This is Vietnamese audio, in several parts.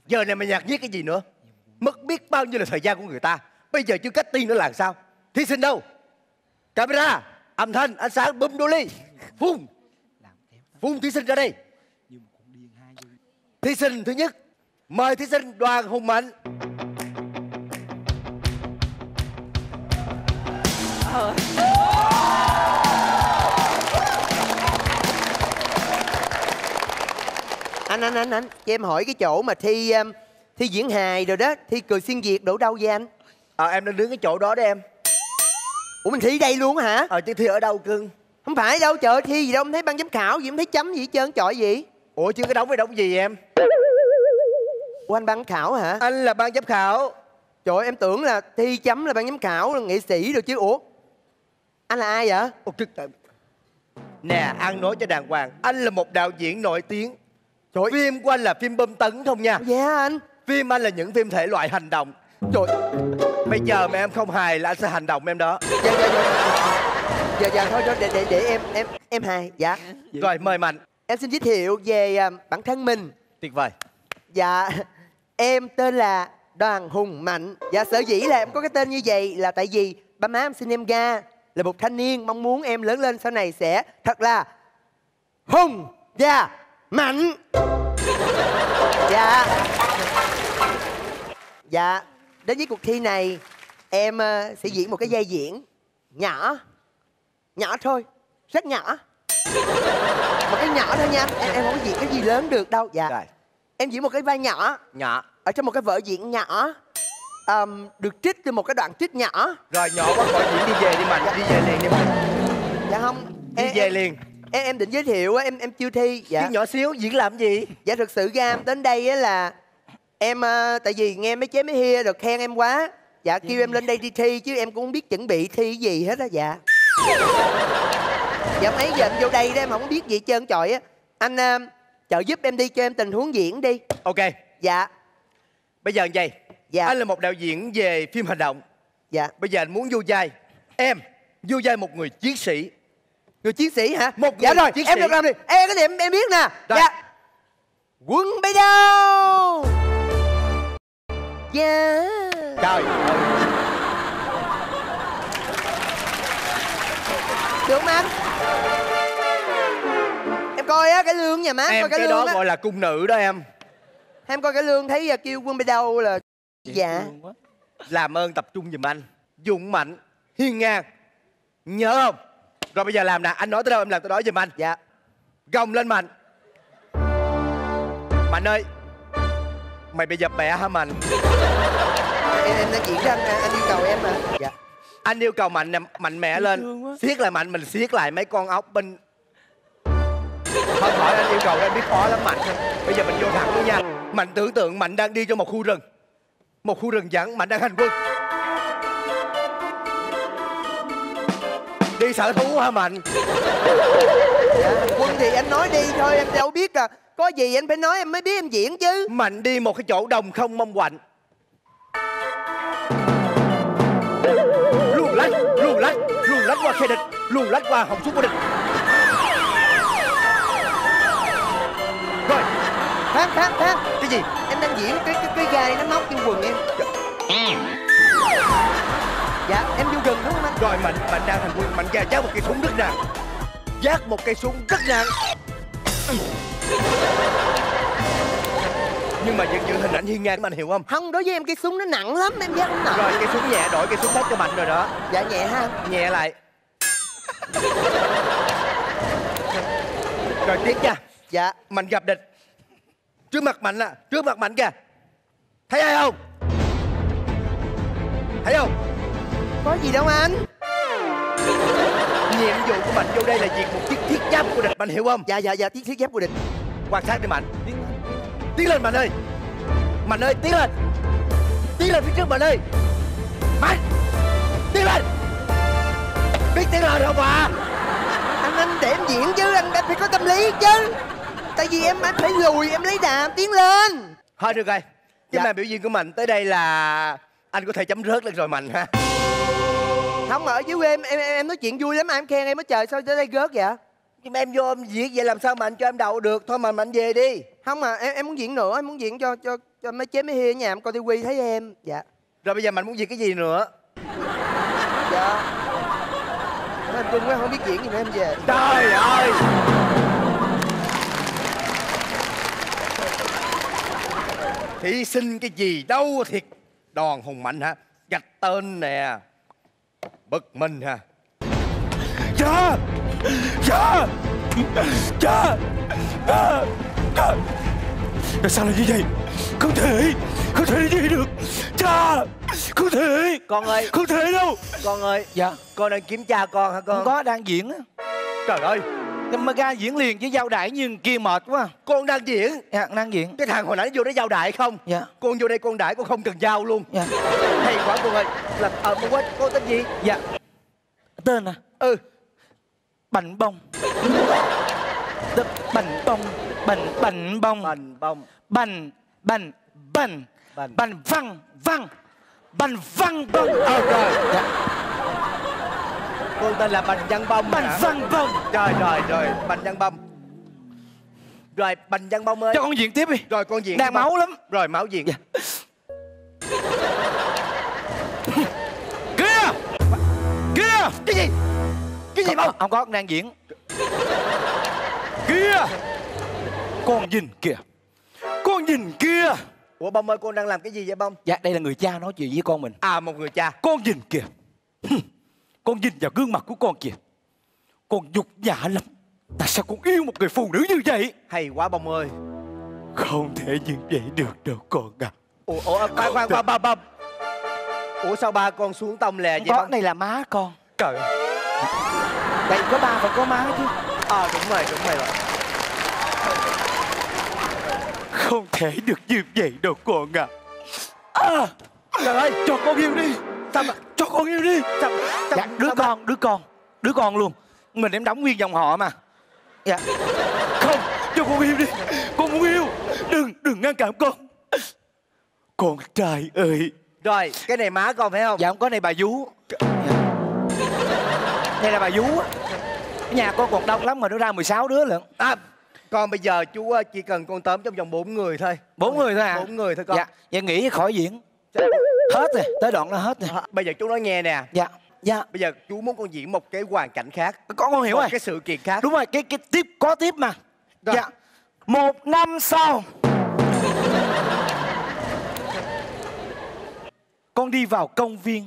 Giờ này mày nhạc nhí cái gì nữa? Mất biết bao nhiêu là thời gian của người ta. Bây giờ chưa cách tiên nữa là sao? Thí sinh đâu? Camera, âm thanh, ánh sáng, bum đô ly. Phun thí sinh ra đây. Thí sinh thứ nhất, mời thí sinh Đoàn Hùng Mạnh. Anh cho em hỏi cái chỗ mà thi diễn hài rồi đó, thi cười xuyên Việt đổ đâu vậy anh? Em đang đứng cái chỗ đó đấy em. Ủa mình thi đây luôn hả? Chứ thi ở đâu cưng? Không phải đâu, trời ơi, thi gì đâu, em thấy ban giám khảo gì, em thấy chấm gì hết trơn, chọi gì? Ủa chứ cái đóng với đóng gì em? Ủa anh ban giám khảo hả? Anh là ban giám khảo. Trời ơi, em tưởng là thi chấm là ban giám khảo, là nghệ sĩ rồi chứ. Ủa anh là ai vậy? Nè, ăn nói cho đàng hoàng. Anh là một đạo diễn nổi tiếng. Trời, phim của anh là phim bom tấn không nha. Dạ anh. Phim anh là những phim thể loại hành động. Trời, bây giờ mà em không hài là anh sẽ hành động em đó. Dạ thôi để em hài. Dạ. Rồi mời Mạnh. Em xin giới thiệu về bản thân mình. Tuyệt vời. Dạ, em tên là Đoàn Hùng Mạnh. Dạ, sở dĩ là em có cái tên như vậy là tại vì ba má em sinh em ra là một thanh niên mong muốn em lớn lên sau này sẽ thật là hùng và mạnh. Dạ, đến với cuộc thi này em sẽ diễn một cái vai diễn nhỏ thôi, rất nhỏ, một cái nhỏ thôi nha. Em không có diễn cái gì lớn được đâu. Dạ. Rồi. Em diễn một cái vai nhỏ ở trong một cái vở diễn nhỏ, được trích từ một cái đoạn trích nhỏ. Rồi nhỏ quá khỏi diễn, đi về đi Mạnh. Dạ. Đi về liền đi Mạnh. Dạ không, đi về liền. Em định giới thiệu em chưa thi. Dạ. Chứ nhỏ xíu diễn làm gì? Dạ thực sự ra em đến đây là em tại vì nghe mấy chế mấy hia được khen em quá. Dạ kêu em lên đây đi thi chứ em cũng không biết chuẩn bị thi cái gì hết á. Dạ. Dạ mấy giờ em vô đây đó em không biết gì hết trơn trọi á. Anh trợ giúp em đi, cho em tình huống diễn đi. Ok. Dạ. Bây giờ như vậy. Dạ. Anh là một đạo diễn về phim hành động. Dạ. Bây giờ anh muốn vô vai. Em vô vai một người chiến sĩ. Người chiến sĩ hả? Một dạ rồi, chiến em sĩ. được làm đi. Cái gì em biết nè. Rồi. Dạ. Quân bay đâu? Dạ. Trời. Được không anh? Em coi á cái lương nhà má. Em coi cái lương đó á. gọi là cung nữ đó em. Em coi cái lương thấy kêu quân bay đâu là dạ. Làm ơn tập trung giùm anh. Dũng mạnh, hiên ngang. Nhớ không? Rồi bây giờ làm nè, anh nói tới đâu em làm tới đó giùm anh. Dạ. Gồng lên Mạnh. Mạnh ơi, mày bị dập bẹ hả Mạnh? Em đang diễn ra anh yêu cầu em mà. Dạ. Anh yêu cầu Mạnh nè, mạnh mẽ lên. Siết lại Mạnh, mình siết lại mấy con ốc bên. Không hỏi anh yêu cầu anh biết khó lắm Mạnh. Bây giờ mình vô thẳng luôn nha. Mạnh tưởng tượng Mạnh đang đi trong một khu rừng. Một khu rừng vắng, Mạnh đang hành quân. Đi sở thú hả Mạnh? Dạ, hành quân thì anh nói đi thôi, em đâu biết à. Có gì anh phải nói em mới biết em diễn chứ. Mạnh đi một cái chỗ đồng không mong quạnh. Luồn lách qua khe địch, luồn lách qua họng súng của địch. Rồi. Khoan. Cái gì? Em đang diễn cái gai nó móc trên quần em. Dạ, em vô rừng đúng không anh? Rồi Mạnh đang hành quân, Mạnh ra giác một cây súng rất nặng. Giác một cây súng rất nặng. Nhưng mà vẫn giữ hình ảnh hiên ngang Mạnh hiểu không? Không, đối với em cây súng nó nặng lắm, em giác không nặng. Rồi cây súng nhẹ, đổi cây súng khác cho Mạnh rồi đó. Dạ nhẹ ha. Nhẹ lại. Rồi tiếp nha. Dạ. Mạnh gặp địch. Trước mặt Mạnh trước mặt Mạnh kìa. Thấy ai không? Thấy không? Có gì đâu anh. Nhiệm vụ của Mạnh vô đây là diệt một chiếc thiết giáp của địch, Mạnh hiểu không? Dạ, thiết giáp của địch. Quan sát đi Mạnh. Tiến lên Mạnh ơi. Mạnh ơi, tiến lên. Tiến lên phía trước Mạnh ơi. Mạnh, tiến lên. Biết tiến lên không ạ? Anh để em diễn chứ, anh phải có tâm lý chứ. Tại vì em phải lùi, em lấy đà, tiến lên. Thôi được rồi. Cái màn biểu diễn của Mạnh tới đây là anh có thể chấm rớt lên rồi Mạnh ha. Không, ở dưới quê em nói chuyện vui lắm mà em khen em hết trời, sao tới đây gớt vậy? Nhưng mà em vô em diễn vậy làm sao mà anh cho em đậu được. Thôi mà Mạnh về đi. Không mà em muốn diễn nữa, em muốn diễn cho cho mấy chế mấy hi ở nhà coi tivi thấy em. Dạ. Rồi bây giờ Mạnh muốn diễn cái gì nữa? Dạ. Em cưng quá không biết diễn gì nữa em về. Trời ơi. Thí sinh cái gì đâu thiệt. Đoàn Hùng Mạnh hả? Gạch tên nè. Bực mình hả? Cha! Cha! Cha! Cha! Tại sao lại như vậy? Không thể như vậy được. Cha! Không thể. Con ơi. Không thể đâu. Con ơi. Dạ. Con đang kiếm cha con hả con? Không có, đang diễn á. Trời ơi. Mà ra diễn liền chứ giao đại nhưng kia mệt quá. Con đang diễn. Dạ, đang diễn. Cái thằng hồi nãy vô đó giao đại không? Dạ. Con vô đây con đại con không cần giao luôn. Dạ. Hay quá con ơi. Là con quên con tên gì? Dạ. Tên à? Ừ. Bành bông. Bành bông. Bành bông. Bành bông. Bành văng văng. Bành văng bông. Rồi. Dạ. Con tên là Bành Văn Bông. Bành hả? văng bông. Rồi Bành Văn Bông. Rồi Bành Văn Bông ơi. Cho con diễn tiếp đi. Rồi con diễn. Đang máu lắm. Rồi máu diễn. Dạ. Kia. Kia. Cái gì? Cái gì Bông? Không có, đang diễn. Kia. Con nhìn kìa. Con nhìn kia. Ủa Bông ơi, con đang làm cái gì vậy Bông? Dạ, đây là người cha nói chuyện với con mình. À, một người cha. Con nhìn kìa. Con nhìn vào gương mặt của con kìa. Con nhục nhã lắm. Tại sao con yêu một người phụ nữ như vậy? Hay quá Bông ơi. Không thể như vậy được đâu con à. Ủa khoan Bông. Ủa sao ba con xuống tông lè vậy Có, Bông? này là má con. Trời ơi. Đây có ba phải có má chứ. Đúng rồi. Không thể được như vậy đâu con à. Trời ơi, Cho con yêu đi. sao mà... Cho con yêu đi. Sao... Dạ, đứa con luôn. Mình em đóng nguyên dòng họ mà. Dạ. Không, cho con yêu đi. Con muốn yêu. Đừng ngăn cản con. Con trai ơi. Rồi, cái này má con phải không? Dạ không có, này bà vú. Dạ. Đây là bà vú á. Nhà con còn đông lắm mà nó ra 16 đứa lận. Con bây giờ chú chỉ cần con tóm trong vòng 4 người thôi. 4 người thôi à? 4 người thôi con. Dạ, vậy nghỉ khỏi diễn. Hết rồi, tới đoạn nó hết rồi. Bây giờ chú nói nghe nè. Dạ. Bây giờ chú muốn con diễn một cái hoàn cảnh khác. Con hiểu một rồi. cái sự kiện khác. Đúng rồi, cái tiếp có tiếp mà. Rồi. Dạ. 1 năm sau, con đi vào công viên.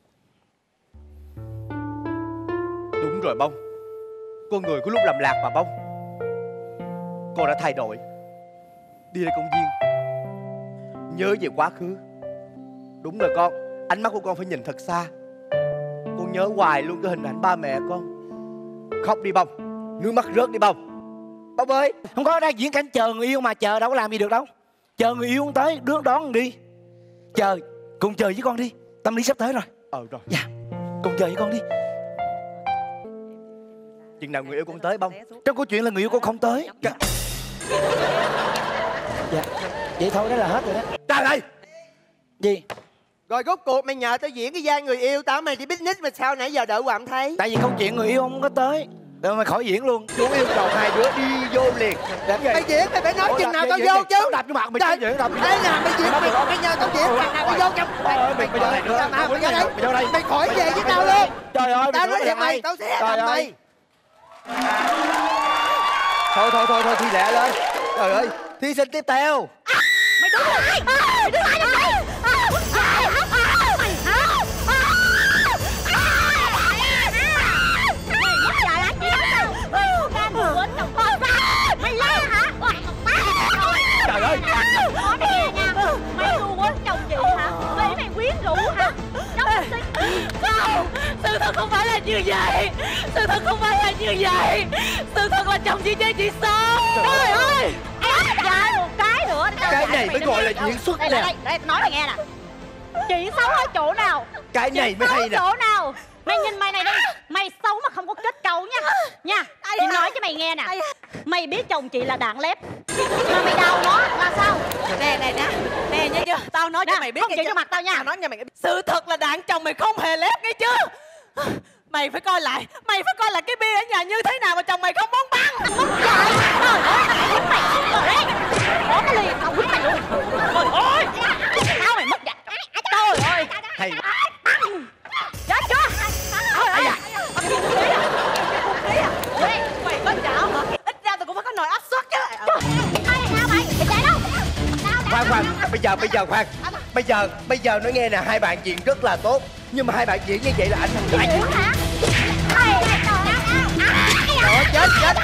Đúng rồi Bông. Con người của lúc làm lạc mà Bông. Con đã thay đổi. Đi ra công viên, nhớ về quá khứ. Đúng rồi con. Ánh mắt của con phải nhìn thật xa. Con nhớ hoài luôn cái hình ảnh ba mẹ con. Khóc đi Bông. Nước mắt rớt đi Bông. Bông ơi. Không có, đang diễn cảnh chờ người yêu mà. Chờ đâu có làm gì được đâu. Chờ người yêu tới, đón đón đi. Chờ, cùng chờ với con đi. Tâm lý sắp tới rồi. Rồi. Dạ, cùng chờ với con đi. Chừng nào người yêu con tới Bông? Trong câu chuyện là người yêu con không tới. Dạ, vậy thôi đó là hết rồi đó. Trời ơi. Gì? Rồi rốt cuộc mày nhờ tao diễn cái vai người yêu tao, mày đi business mà sao nãy giờ đợi hoài thấy? Tại vì câu chuyện người yêu không có tới. Rồi mày khỏi diễn luôn. Chú yêu cầu hai đứa đi vô liền. Mày diễn mày phải nói chừng nào tao vô chứ. Đạp vô mặt mày chứ diễn, đạp vô. Đây nè, mày diễn mày nhờ tao diễn chừng nào tao vô trong. Mày vô đây. Mày khỏi về với tao luôn. Trời ơi, Tao nói thiệt mày, tao sẽ làm mày. Thôi thi lẹ lên. Trời ơi, thí sinh tiếp theo. Mày đứng lại. Mày đứng lại đi. Mày la hả? Trời ơi. Nói nghe nha. Mày đùa quên chồng chị hả? Mày quyến rũ hả? Không, sự thật không phải là như vậy. Sự thật không phải là như vậy. Sự thật là chồng chị chơi chị xấu. Trời ơi. Em dạy một cái nữa. Cái này mới gọi là diễn xuất nè. Đây, nói mày nghe nè. Chị xấu ở chỗ nào? Cái này mới hay nè. Chỗ nào? Mày nhìn mày này đi. Mày xấu mà không có kết cấu nha. Chị nói cho mày nghe nè. Mày biết chồng chị là đạn lép mà mày đau nó là sao? Nè nghe chưa? Tao nói cho mày biết không nghe chịu chưa? cho mặt tao nha. Tao nói cho mày biết. Sự thật là đàn chồng mày không hề lép nghe chưa? Mày phải coi lại cái bia ở nhà như thế nào mà chồng mày không muốn băng. Trời ơi, tao quýnh mày. Đó cái ly tao quýnh mày luôn. Trời ơi. Sao vậy? Chạy đâu? Khoan, bây giờ nói nghe nè, hai bạn diễn rất là tốt, nhưng mà hai bạn diễn như vậy là anh không lại. Hả? Trời ơi, chết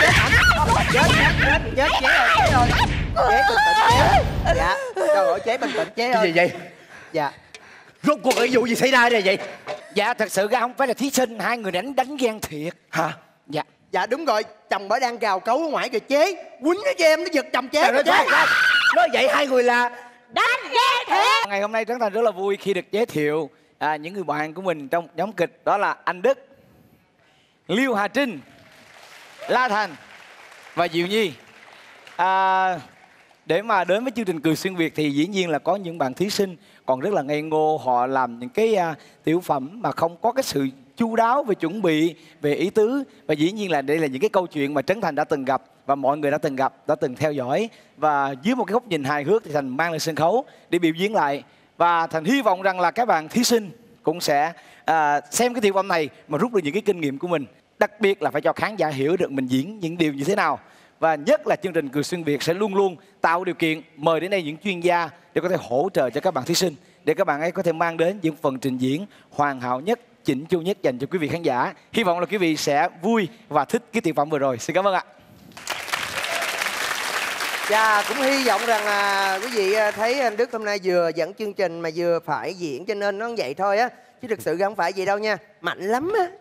rồi. Chế bình tĩnh chế. Dạ. Trời ơi, chế bình tĩnh chế Cái ơi. gì vậy? Dạ. Rốt cuộc cái vụ gì xảy ra đây vậy? Dạ thật sự ra không phải là thí sinh, hai người đánh ghen thiệt. Hả? Dạ. Dạ đúng rồi, chồng bà đang gào cấu ở ngoài kìa chế. Quýnh nó cho em, nó giật chồng chế. Nói vậy hai người là Đánh ghen thiệt. Ngày hôm nay Trấn Thành rất là vui khi được giới thiệu những người bạn của mình trong nhóm kịch, đó là anh Đức, Liêu Hà Trinh, La Thành và Diệu Nhi. Để mà đến với chương trình Cười Xuyên Việt thì dĩ nhiên là có những bạn thí sinh còn rất là ngây ngô, họ làm những cái tiểu phẩm mà không có cái sự chu đáo về chuẩn bị, về ý tứ. Và dĩ nhiên là đây là những cái câu chuyện mà Trấn Thành đã từng gặp và mọi người đã từng gặp, đã từng theo dõi. Và dưới một cái góc nhìn hài hước thì Thành mang lên sân khấu để biểu diễn lại. Và Thành hy vọng rằng là các bạn thí sinh cũng sẽ xem cái tiểu phẩm này mà rút được những cái kinh nghiệm của mình. Đặc biệt là phải cho khán giả hiểu được mình diễn những điều như thế nào. Và nhất là chương trình Cười Xuyên Việt sẽ luôn luôn tạo điều kiện mời đến đây những chuyên gia để có thể hỗ trợ cho các bạn thí sinh, để các bạn ấy có thể mang đến những phần trình diễn hoàn hảo nhất, chỉnh chu nhất dành cho quý vị khán giả. Hy vọng là quý vị sẽ vui và thích cái tiểu phẩm vừa rồi. Xin cảm ơn ạ. Dạ, cũng hy vọng rằng là quý vị thấy anh Đức hôm nay vừa dẫn chương trình mà vừa phải diễn, cho nên nó vậy thôi á. Chứ thực sự không phải vậy đâu nha. Mạnh lắm á.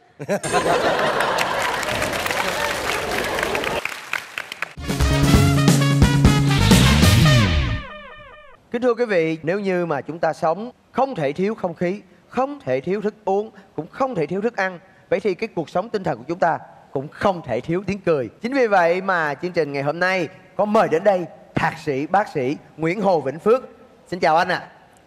Kính thưa quý vị, nếu như mà chúng ta sống không thể thiếu không khí, không thể thiếu thức uống, cũng không thể thiếu thức ăn, vậy thì cái cuộc sống tinh thần của chúng ta cũng không thể thiếu tiếng cười. Chính vì vậy mà chương trình ngày hôm nay có mời đến đây thạc sĩ bác sĩ Nguyễn Hồ Vĩnh Phước. Xin chào anh ạ.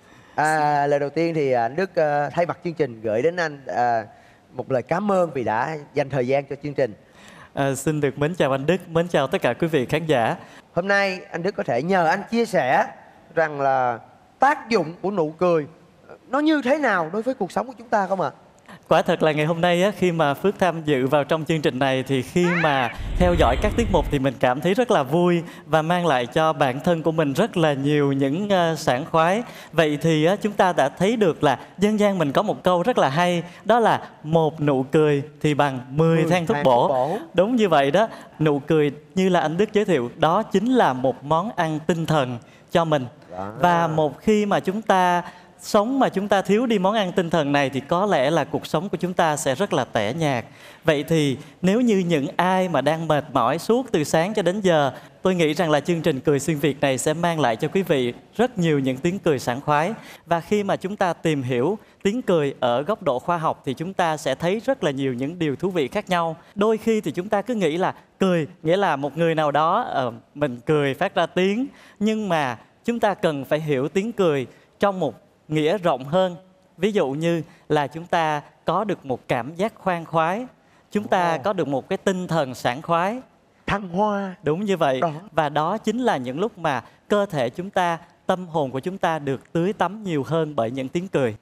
Lời đầu tiên thì anh Đức thay mặt chương trình gửi đến anh một lời cảm ơn vì đã dành thời gian cho chương trình. Xin được mến chào anh Đức, mến chào tất cả quý vị khán giả. Hôm nay anh Đức có thể nhờ anh chia sẻ rằng là tác dụng của nụ cười nó như thế nào đối với cuộc sống của chúng ta không ạ? Quả thật là ngày hôm nay á, khi mà Phước tham dự vào trong chương trình này thì khi mà theo dõi các tiết mục thì mình cảm thấy rất là vui và mang lại cho bản thân của mình rất là nhiều những sảng khoái. Vậy thì chúng ta đã thấy được là dân gian mình có một câu rất là hay, đó là một nụ cười thì bằng 10 thang thuốc bổ. Đúng như vậy đó, nụ cười như là anh Đức giới thiệu đó chính là một món ăn tinh thần cho mình. Và một khi mà chúng ta sống mà chúng ta thiếu đi món ăn tinh thần này thì có lẽ là cuộc sống của chúng ta sẽ rất là tẻ nhạt. Vậy thì nếu như những ai mà đang mệt mỏi suốt từ sáng cho đến giờ, tôi nghĩ rằng là chương trình Cười Xuyên Việt này sẽ mang lại cho quý vị rất nhiều những tiếng cười sảng khoái. Và khi mà chúng ta tìm hiểu tiếng cười ở góc độ khoa học thì chúng ta sẽ thấy rất là nhiều những điều thú vị khác nhau. Đôi khi thì chúng ta cứ nghĩ là cười nghĩa là một người nào đó mình cười phát ra tiếng. Nhưng mà chúng ta cần phải hiểu tiếng cười trong một nghĩa rộng hơn. Ví dụ như là chúng ta có được một cảm giác khoan khoái, chúng ta có được một cái tinh thần sảng khoái, thăng hoa. Đúng như vậy. Và đó chính là những lúc mà cơ thể chúng ta, tâm hồn của chúng ta được tưới tắm nhiều hơn bởi những tiếng cười.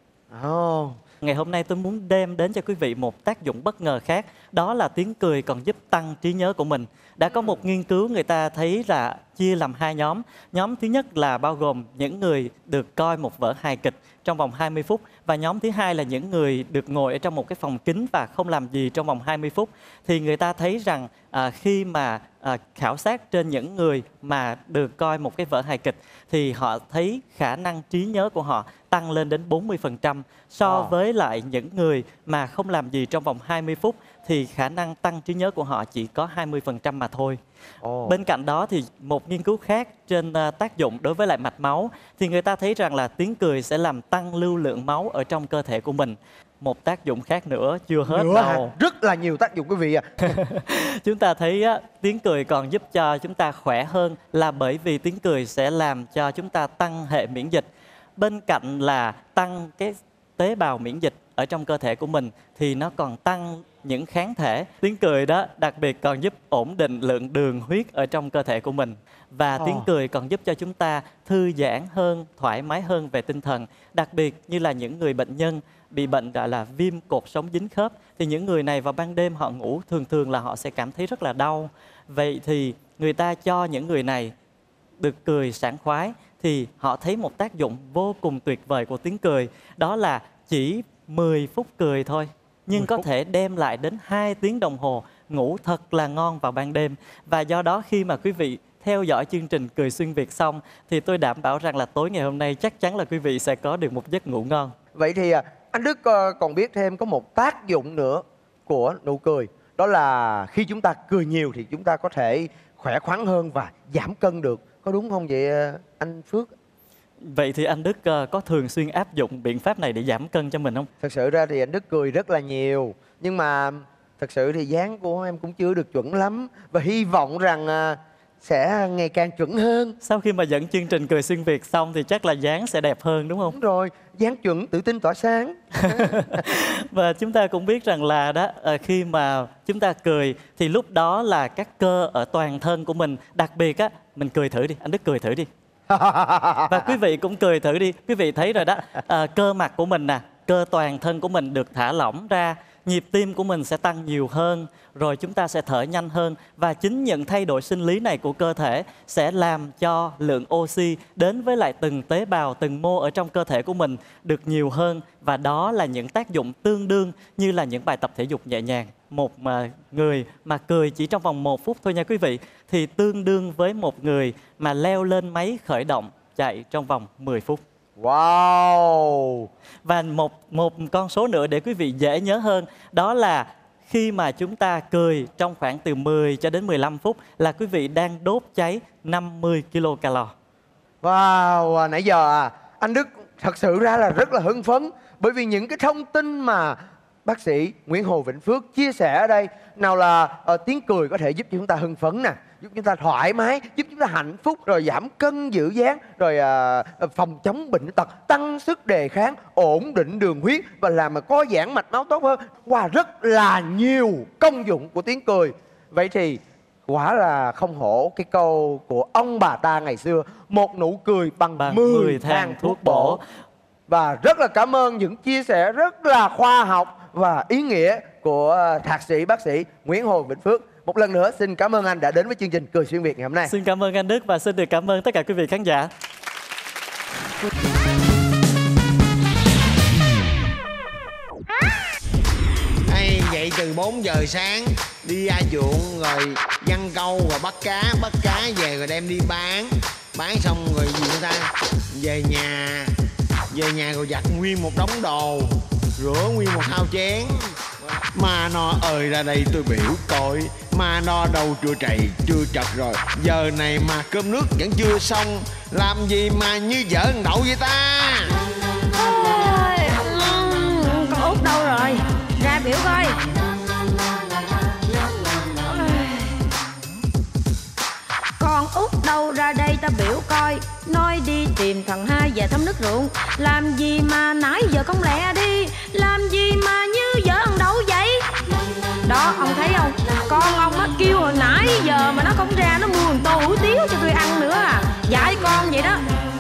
Ngày hôm nay tôi muốn đem đến cho quý vị một tác dụng bất ngờ khác. Đó là tiếng cười còn giúp tăng trí nhớ của mình. Đã có một nghiên cứu người ta thấy là chia làm hai nhóm. Nhóm thứ nhất là bao gồm những người được coi một vở hài kịch trong vòng 20 phút. Và nhóm thứ hai là những người được ngồi ở trong một cái phòng kín và không làm gì trong vòng 20 phút. Thì người ta thấy rằng khi mà khảo sát trên những người mà được coi một cái vở hài kịch thì họ thấy khả năng trí nhớ của họ tăng lên đến 40% so với lại những người mà không làm gì trong vòng 20 phút thì khả năng tăng trí nhớ của họ chỉ có 20% mà thôi. Bên cạnh đó thì một nghiên cứu khác trên tác dụng đối với lại mạch máu thì người ta thấy rằng là tiếng cười sẽ làm tăng lưu lượng máu ở trong cơ thể của mình. Một tác dụng khác nữa chưa hết đâu. Rất là nhiều tác dụng quý vị ạ. Chúng ta thấy tiếng cười còn giúp cho chúng ta khỏe hơn là bởi vì tiếng cười sẽ làm cho chúng ta tăng hệ miễn dịch. Bên cạnh là tăng cái tế bào miễn dịch ở trong cơ thể của mình thì nó còn tăng những kháng thể. Tiếng cười đó đặc biệt còn giúp ổn định lượng đường huyết ở trong cơ thể của mình. Và tiếng cười còn giúp cho chúng ta thư giãn hơn, thoải mái hơn về tinh thần. Đặc biệt như là những người bệnh nhân bị bệnh gọi là viêm cột sống dính khớp thì những người này vào ban đêm họ ngủ thường là họ sẽ cảm thấy rất là đau. Vậy thì người ta cho những người này được cười sảng khoái thì họ thấy một tác dụng vô cùng tuyệt vời của tiếng cười. Đó là chỉ 10 phút cười thôi, nhưng có thể đem lại đến 2 tiếng đồng hồ ngủ thật là ngon vào ban đêm. Và do đó khi mà quý vị theo dõi chương trình Cười Xuyên Việt xong thì tôi đảm bảo rằng là tối ngày hôm nay chắc chắn là quý vị sẽ có được một giấc ngủ ngon. Vậy thì anh Đức còn biết thêm có một tác dụng nữa của nụ cười. Đó là khi chúng ta cười nhiều thì chúng ta có thể khỏe khoắn hơn và giảm cân được. Có đúng không vậy anh Phước? Vậy thì anh Đức có thường xuyên áp dụng biện pháp này để giảm cân cho mình không? Thật sự ra thì anh Đức cười rất là nhiều. Nhưng mà thật sự thì dáng của em cũng chưa được chuẩn lắm. Và hy vọng rằng sẽ ngày càng chuẩn hơn. Sau khi mà dẫn chương trình Cười Xuyên Việt xong thì chắc là dáng sẽ đẹp hơn đúng không? Đúng rồi, dáng chuẩn, tự tin tỏa sáng. Và chúng ta cũng biết rằng là đó, khi mà chúng ta cười thì lúc đó là các cơ ở toàn thân của mình, đặc biệt á, mình cười thử đi, anh Đức cười thử đi. Và quý vị cũng cười thử đi, quý vị thấy rồi đó, cơ mặt của mình nè, cơ toàn thân của mình được thả lỏng ra, nhịp tim của mình sẽ tăng nhiều hơn, rồi chúng ta sẽ thở nhanh hơn. Và chính những thay đổi sinh lý này của cơ thể sẽ làm cho lượng oxy đến với lại từng tế bào, từng mô ở trong cơ thể của mình được nhiều hơn. Và đó là những tác dụng tương đương như là những bài tập thể dục nhẹ nhàng. Một người mà cười chỉ trong vòng 1 phút thôi nha quý vị, thì tương đương với một người mà leo lên máy khởi động chạy trong vòng 10 phút. Wow! Và một con số nữa để quý vị dễ nhớ hơn, đó là khi mà chúng ta cười trong khoảng từ 10 cho đến 15 phút là quý vị đang đốt cháy 50 kcal. Wow! Nãy giờ anh Đức thật sự ra là rất là hưng phấn. Bởi vì những cái thông tin mà bác sĩ Nguyễn Hồ Vĩnh Phước chia sẻ ở đây, nào là tiếng cười có thể giúp chúng ta hưng phấn nè, giúp chúng ta thoải mái, giúp chúng ta hạnh phúc, rồi giảm cân giữ dáng, rồi phòng chống bệnh tật, tăng sức đề kháng, ổn định đường huyết và làm mà co giãn mạch máu tốt hơn. Wow, rất là nhiều công dụng của tiếng cười. Vậy thì quả là không hổ cái câu của ông bà ta ngày xưa, một nụ cười bằng 10 thang thuốc bổ. Và rất là cảm ơn những chia sẻ rất là khoa học và ý nghĩa của thạc sĩ bác sĩ Nguyễn Hồ Vĩnh Phước. Một lần nữa xin cảm ơn anh đã đến với chương trình Cười Xuyên Việt ngày hôm nay. Xin cảm ơn anh Đức và xin được cảm ơn tất cả quý vị khán giả. Hay dậy từ 4 giờ sáng đi ra ruộng rồi giăng câu rồi bắt cá về rồi đem đi bán xong rồi gì người ta về nhà rồi giặt nguyên một đống đồ, rửa nguyên một thau chén. Mà nó ơi ra đây tôi biểu coi, mà nó đâu chưa trầy chưa trật rồi, giờ này mà cơm nước vẫn chưa xong, làm gì mà như vợ thằng Đậu vậy ta. Con Út đâu rồi, ra biểu coi. Con Út đâu ra đây ta biểu coi. Nói đi tìm thằng Hai về thăm nước ruộng. Làm gì mà nãy giờ con lẹ đi, làm gì mà như vợ thằng Đậu vậy. Đó ông thấy không, con ông á kêu hồi nãy giờ mà nó không ra, nó mua một tô hủ tiếu cho tôi ăn nữa à. Dạy con vậy đó.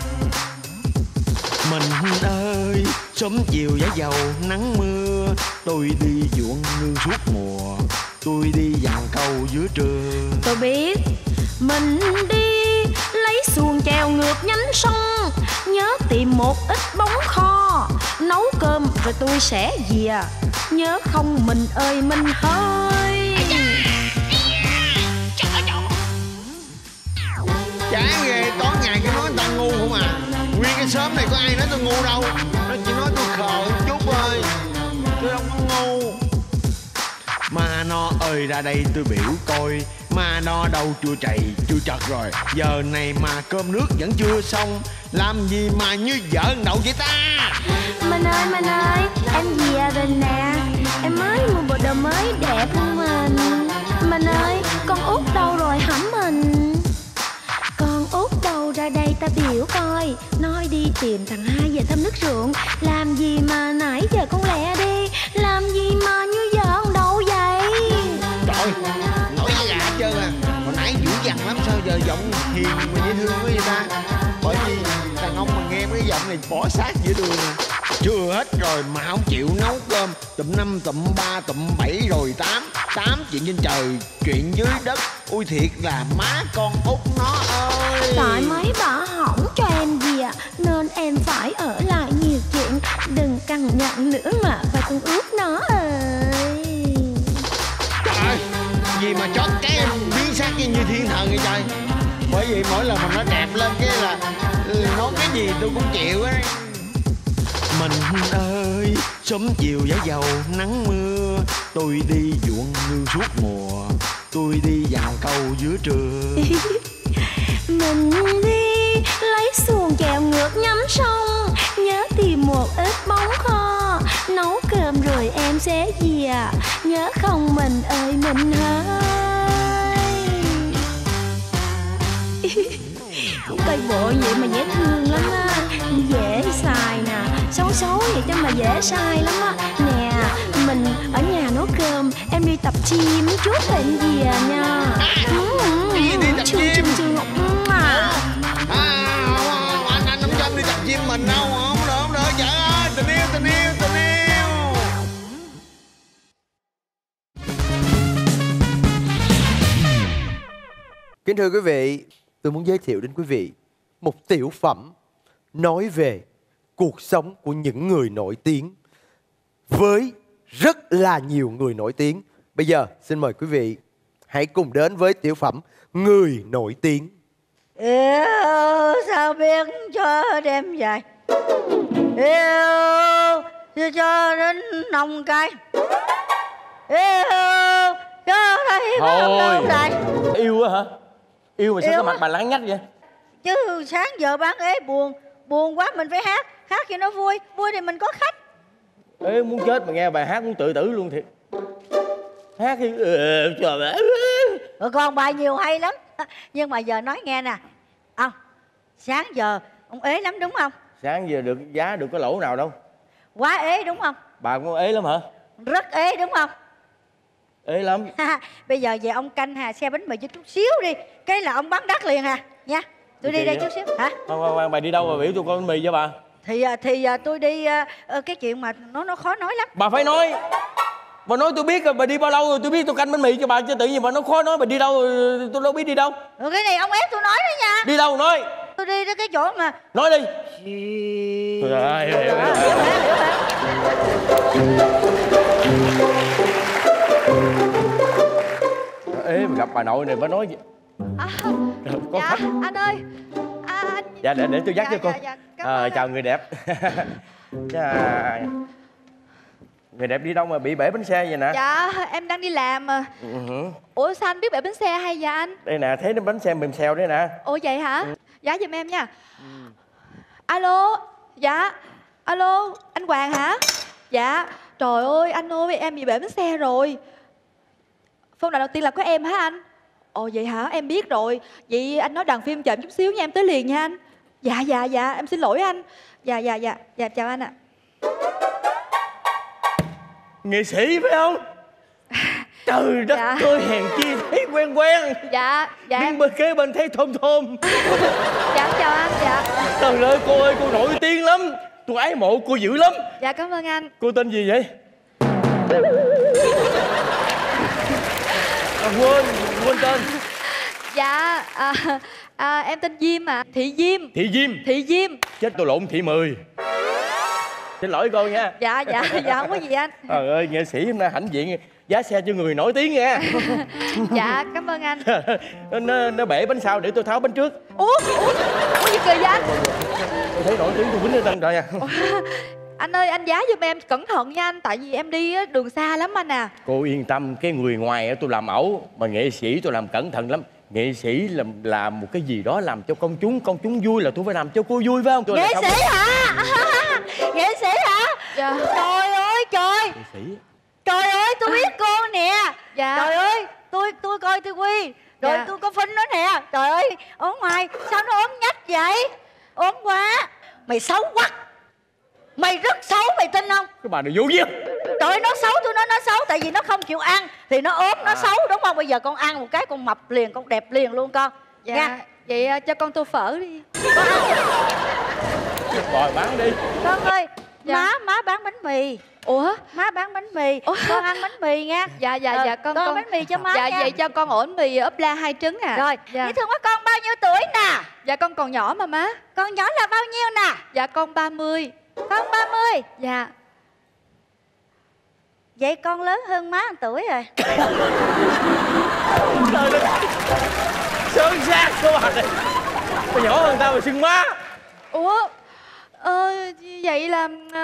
Mình ơi, sớm chiều giá dầu nắng mưa, tôi đi ruộng nương suốt mùa, tôi đi dàn câu giữa trưa. Tôi biết, mình đi lấy xuồng chèo ngược nhánh sông, nhớ tìm một ít bóng kho, nấu cơm rồi tôi sẽ về, nhớ không mình ơi mình hơi. Chán ghê, tối ngày cái nói người ta ngu không à. Nguyên cái xóm này có ai nói tôi ngu đâu, nó chỉ nói tôi khờ một chút thôi, tôi không có ngu. Mà nó ơi ra đây tôi biểu coi, mà nó đâu chưa trầy chưa trật rồi, giờ này mà cơm nước vẫn chưa xong, làm gì mà như vợ thằng Đậu vậy ta. Mình ơi, em về rồi nè, em mới mua bộ đồ mới đẹp không mình. Mình ơi, con Út đâu rồi hả mình? Con Út đâu ra đây ta biểu coi. Nói đi tìm thằng Hai về thăm nước ruộng, làm gì mà nãy giờ con lẹ đi, làm gì mà như vợ thằng Đậu vậy. Trời, nổi da gà hết trơn à. Hồi nãy dữ dằn lắm, sao giờ giọng hiền mà dễ thương quá vậy ta. Bởi vì đàn ông mà nghe mấy giọng này bỏ xác giữa đường. Chưa hết rồi mà không chịu nấu cơm. Tụm 5, tụm 3, tụm 7 rồi 8. 8 chuyện trên trời, chuyện dưới đất. Ôi thiệt là má con út nó ơi. Tại mấy bà hỏng cho em gì ạ, nên em phải ở lại nhiều chuyện. Đừng cằn nhằn nữa mà và con út nó ơi. Trời, gì mà chót cái em biến sắc như thiên thần vậy trời. Bởi vì mỗi lần mà nó đẹp lên cái là nói cái gì tôi cũng chịu á. Mình ơi, sớm chiều giá dầu nắng mưa. Tôi đi ruộng ngư suốt mùa. Tôi đi dạo câu giữa trưa. Mình đi lấy xuồng chèo ngược ngắm sông. Nhớ tìm một ít bóng kho. Nấu cơm rồi em sẽ về. Nhớ không mình ơi mình ơi. Coi bộ vậy mà dễ thương lắm á. Dễ xài nè. Xấu xấu vậy chứ mà dễ sai lắm á. Nè, mình ở nhà nấu cơm. Em đi tập gym chút rồi em về nha. Đi tập gym. Anh không cho em đi tập gym mình đâu. Không được vợ ơi. Tình yêu. Kính thưa quý vị, tôi muốn giới thiệu đến quý vị một tiểu phẩm nói về cuộc sống của những người nổi tiếng với rất là nhiều người nổi tiếng. Bây giờ xin mời quý vị hãy cùng đến với tiểu phẩm Người Nổi Tiếng. Yêu sao biết cho đêm dài, yêu cho đến nồng cay, yêu cho thấy bao lâu dài. Yêu á hả? Yêu mà sao Yêu cái mặt á. bà lắng nhách vậy? Chứ sáng giờ bán ế buồn quá mình phải hát cho nó vui thì mình có khách. Ê, muốn chết mà nghe bài hát muốn tự tử luôn thiệt. Hát thì trời ơi. Còn bài nhiều hay lắm. Nhưng mà giờ nói nghe nè, ông sáng giờ ông ế lắm đúng không? Sáng giờ được giá được có lỗ nào đâu. Quá ế đúng không? Bà cũng ế lắm hả? Rất ế đúng không? Ế lắm. Bây giờ về ông canh xe bánh mì cho chút xíu đi, cái là ông bán đắt liền nha. Tôi đi đây chút xíu hả? Khoan, bà đi đâu mà biểu tôi con bánh mì cho bà? Thì tôi đi cái chuyện mà nó khó nói lắm. Bà phải nói. Bà nói tôi biết rồi, bà đi bao lâu rồi tôi biết tôi canh bánh mì cho bà, chứ tự nhiên bà nói khó nói, bà đi đâu rồi tôi đâu biết đi đâu. Cái này ông ép tôi nói đó nha. Đi đâu nói. Tôi đi đến cái chỗ mà Nói đi. Ê, mà gặp bà nội này bà nói gì? Có dạ, khách. anh ơi. Dạ, để tôi dắt cho cô. Cảm ơn Chào người đẹp. Người đẹp đi đâu mà bị bể bánh xe vậy nè? Dạ, em đang đi làm mà. Ủa sao anh biết bể bánh xe hay vậy anh? Đây nè, thấy nó bánh xe mềm xèo đấy nè. Ủa vậy hả? Giá giùm em nha. Alo. Dạ. Alo, anh Hoàng hả? Dạ. Trời ơi, anh ơi, em bị bể bánh xe rồi. Phone đầu tiên là có em hả anh? Ồ vậy hả? Em biết rồi. Vậy anh nói đoàn phim chờ em chút xíu nha, em tới liền nha anh. Dạ, em xin lỗi anh. Dạ, chào anh ạ. Nghệ sĩ phải không? Trời đất Dạ. ơi, hèn chi thấy quen. Dạ Đứng em. bên kế bên thấy thơm. Dạ em chào anh. Dạ. Trời ơi, cô ơi, cô nổi tiếng lắm. Tôi ái mộ cô dữ lắm. Dạ cảm ơn anh. Cô tên gì vậy? Quên tên. Dạ em tên Diêm ạ. Thị Diêm. Chết tôi lộn Thị Mười. Xin lỗi cô nha. Dạ không có gì anh. Trời ơi, nghệ sĩ hôm nay hãnh diện giá xe cho người nổi tiếng nha. Dạ cảm ơn anh. Nó bể bánh sau để tôi tháo bánh trước. Ủa gì kỳ vậy anh? Tôi thấy nổi tiếng tôi quýnh lên tân rồi nha. Anh ơi anh giá giùm em cẩn thận nha anh. Tại vì em đi đường xa lắm anh à. Cô yên tâm, cái người ngoài tôi làm ẩu, mà nghệ sĩ tôi làm cẩn thận lắm. Nghệ sĩ làm một cái gì đó làm cho công chúng vui là tôi phải làm cho cô vui phải không? Tôi nghệ sĩ hả? Nghệ sĩ hả? Dạ. Trời ơi trời. Nghệ sĩ. Trời ơi tôi biết cô nè. Dạ. Trời ơi tôi coi tivi rồi Dạ. tôi có phim đó nè. Trời ơi ở ngoài sao nó ốm nhách vậy? Ốm quá. Mày xấu quá. Mày rất xấu, mày tin không? Cái bà này vô duyên. Trời ơi, nó xấu, tôi nói nó xấu. Tại vì nó không chịu ăn thì nó ốm, nó xấu đúng không? Bây giờ con ăn một cái con mập liền, con đẹp liền luôn con. Dạ. Nha. Vậy cho con tô phở đi. Rồi bán đi. Con ơi, Dạ. má bán bánh mì. Ủa? Má bán bánh mì. Con ăn bánh mì nha. Dạ con bánh mì cho má dạ nha. vậy cho con ổ bánh mì ốp la 2 trứng à. Rồi, dạ. dễ thương quá, con bao nhiêu tuổi nè? Dạ con còn nhỏ mà má. Con nhỏ là bao nhiêu nè? Dạ con 30. Con 30. Dạ. Vậy con lớn hơn má 1 tuổi rồi. Sơn sát của bà này. Bà nhỏ hơn tao mà xưng má. Ủa? Vậy là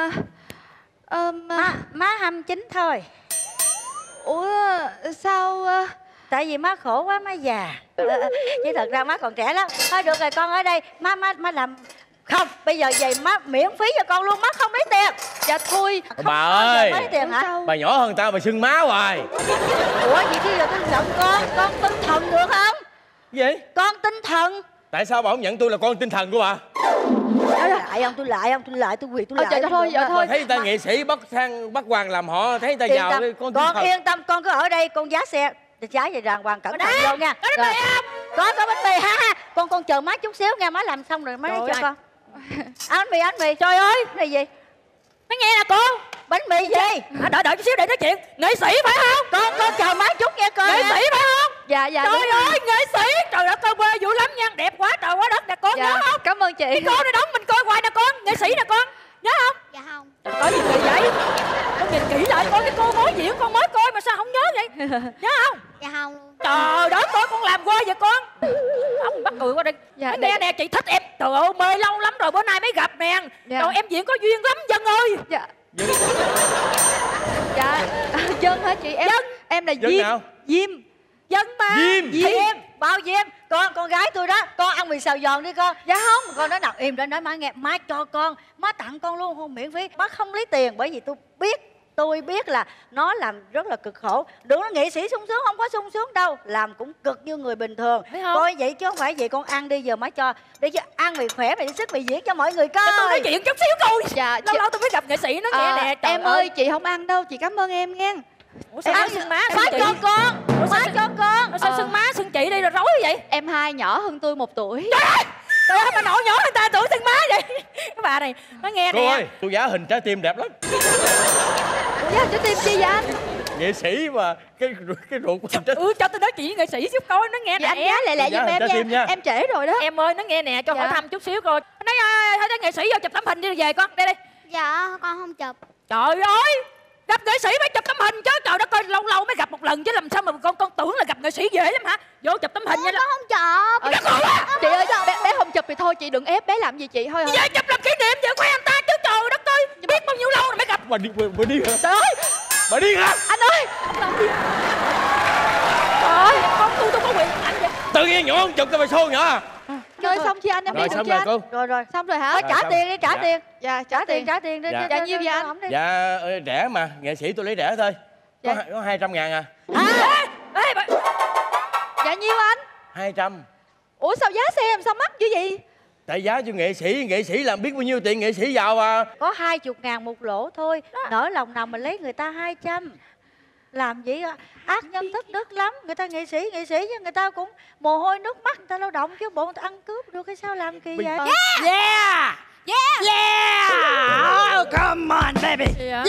Má 29 thôi. Ủa sao Tại vì má khổ quá, má già. Chứ thật ra má còn trẻ lắm. Thôi được rồi, con ở đây má làm. Không, bây giờ về má miễn phí cho con luôn, má không lấy tiền. Dạ thôi. Bà ơi, má lấy tiền hả? Sao? bà nhỏ hơn tao mà xưng má hoài. Ủa vậy chứ giờ tôi giận con tinh thần được không? Gì vậy? Con tinh thần. Tại sao bà không nhận tôi là con tinh thần của bà? Tôi lại tôi quỳ tôi lại. Dạ thôi, dạ thôi. Thấy người ta nghệ sĩ bắt quan làm họ, thấy người ta giàu con tinh con thần. yên tâm, con cứ ở đây, con giá xe trái về đàng hoàng cẩn thận vô nha. Có bánh mì không? Có bánh mì ha. Con chờ má chút xíu nha, má làm xong rồi má lấy cho con. Ăn bánh mì. Trời ơi, cái này gì? Nó nghe nè con. Bánh mì gì? Đợi chút xíu để nói chuyện. Nghệ sĩ phải không? Con chờ má chút nha con. Nghệ sĩ phải không? Dạ dạ. Trời ơi, nghệ sĩ. Trời đất ơi, quê dữ lắm nha. Đẹp quá trời quá đất nè con, nhớ không? Cảm ơn chị. Cái cô này đóng mình coi hoài nè con. Nghệ sĩ nè con. Nhớ không? Dạ không. Có gì kỳ vậy? Con nhìn kỹ lại coi cái cô mới diễn, con mới coi mà sao không nhớ vậy? Nhớ không? Dạ không luôn. Trời đất ơi, con làm quê vậy con. Ông bắt cười qua đây. Dạ, Mới nghe nè, chị thích em. Trời ơi, mê lâu lắm rồi, bữa nay mới gặp nè. Dạ. Trời, em diễn có duyên lắm Dân ơi. Dạ. Dạ. Dân hả chị? Em là Dân Diêm. nào? Diêm. Dân mà. Diêm. Bao Diêm. Con gái tôi đó. Con ăn mì xào giòn đi con. Dạ không. Con nói nào im đó, nói má nghe. Má cho con, má tặng con luôn, không miễn phí. Má không lấy tiền bởi vì tôi biết là nó làm rất là cực khổ. Đừng nói nghệ sĩ sung sướng, không có sung sướng đâu. Làm cũng cực như người bình thường. Coi vậy chứ không phải vậy. Con ăn đi, giờ má cho. Để cho ăn mì khỏe, mì sức, mì diễn cho mọi người coi. Cho tôi nói chuyện chút xíu coi. Dạ. Lâu tôi mới gặp nghệ sĩ, nó nghe nè. Em ơi, chị không ăn đâu, chị cảm ơn em nghe. Ủa sao Ăn xưng má? má cho con. Má cho con. Sao xưng má, xưng chị đi rồi rối vậy? Em 2 nhỏ hơn tôi 1 tuổi. Trời ơi, bà nội nhỏ hơn ta tuổi xưng má vậy. Cái bà này, nó nghe Cô nè. ơi, tôi vẽ hình trái tim đẹp lắm. Ủa dạ, trái tim chi vậy anh? Nghệ sĩ mà cái ruột của trái. Cho tôi nói chuyện với nghệ sĩ xíu coi, nó nghe Dạ, nè. anh giá lẹ Dạ, giùm em trái tim nha. Em trễ rồi đó. Em ơi, nó nghe nè, cho hỏi thăm chút xíu coi. Nói thấy nghệ sĩ vô chụp tấm hình đi về con. Đây. Dạ con không chụp. Trời ơi, gặp nghệ sĩ phải chụp tấm hình chứ. Trời đất ơi, lâu mới gặp một lần chứ làm sao mà con tưởng là gặp nghệ sĩ dễ lắm hả? Vô chụp tấm hình nha. Con không chụp. Chị ơi, bé không chụp thì thôi, chị đừng ép bé làm gì chị thôi. Về chụp làm kỷ niệm vậy khoe anh ta chứ. Trời đất ơi, biết bao nhiêu lâu rồi mới gặp. Bà đi hả? Trời ơi, Bà đi hả? Anh ơi. trời ơi, con tôi có quyền anh vậy. Tự nhiên nhỏ không chụp cái bà xô nhỏ à? Rồi xong chưa anh? Em Rồi đi xong được rồi chưa cô. Rồi. Xong rồi hả? Thôi trả xong. tiền đi, trả Dạ. tiền. Dạ, Trả tiền đi. Dạ. Dạ, nhiêu vậy anh? Dạ rẻ mà, nghệ sĩ tôi lấy rẻ thôi. Có 200.000 à. Ê, bà... Dạ nhiêu anh? 200. Ủa sao giá xe em sao mắc dữ vậy? Tại giá cho nghệ sĩ làm biết bao nhiêu tiền, nghệ sĩ giàu à. Có 20.000 một lỗ thôi. Nỡ lòng nào mà lấy người ta 200. Làm vậy ác nhân thất đức lắm. Người ta nghệ sĩ chứ người ta cũng mồ hôi nước mắt người ta lao động chứ bộ người ta ăn cướp được hay sao làm kỳ vậy? Yeah! Oh, come on, baby. Yeah!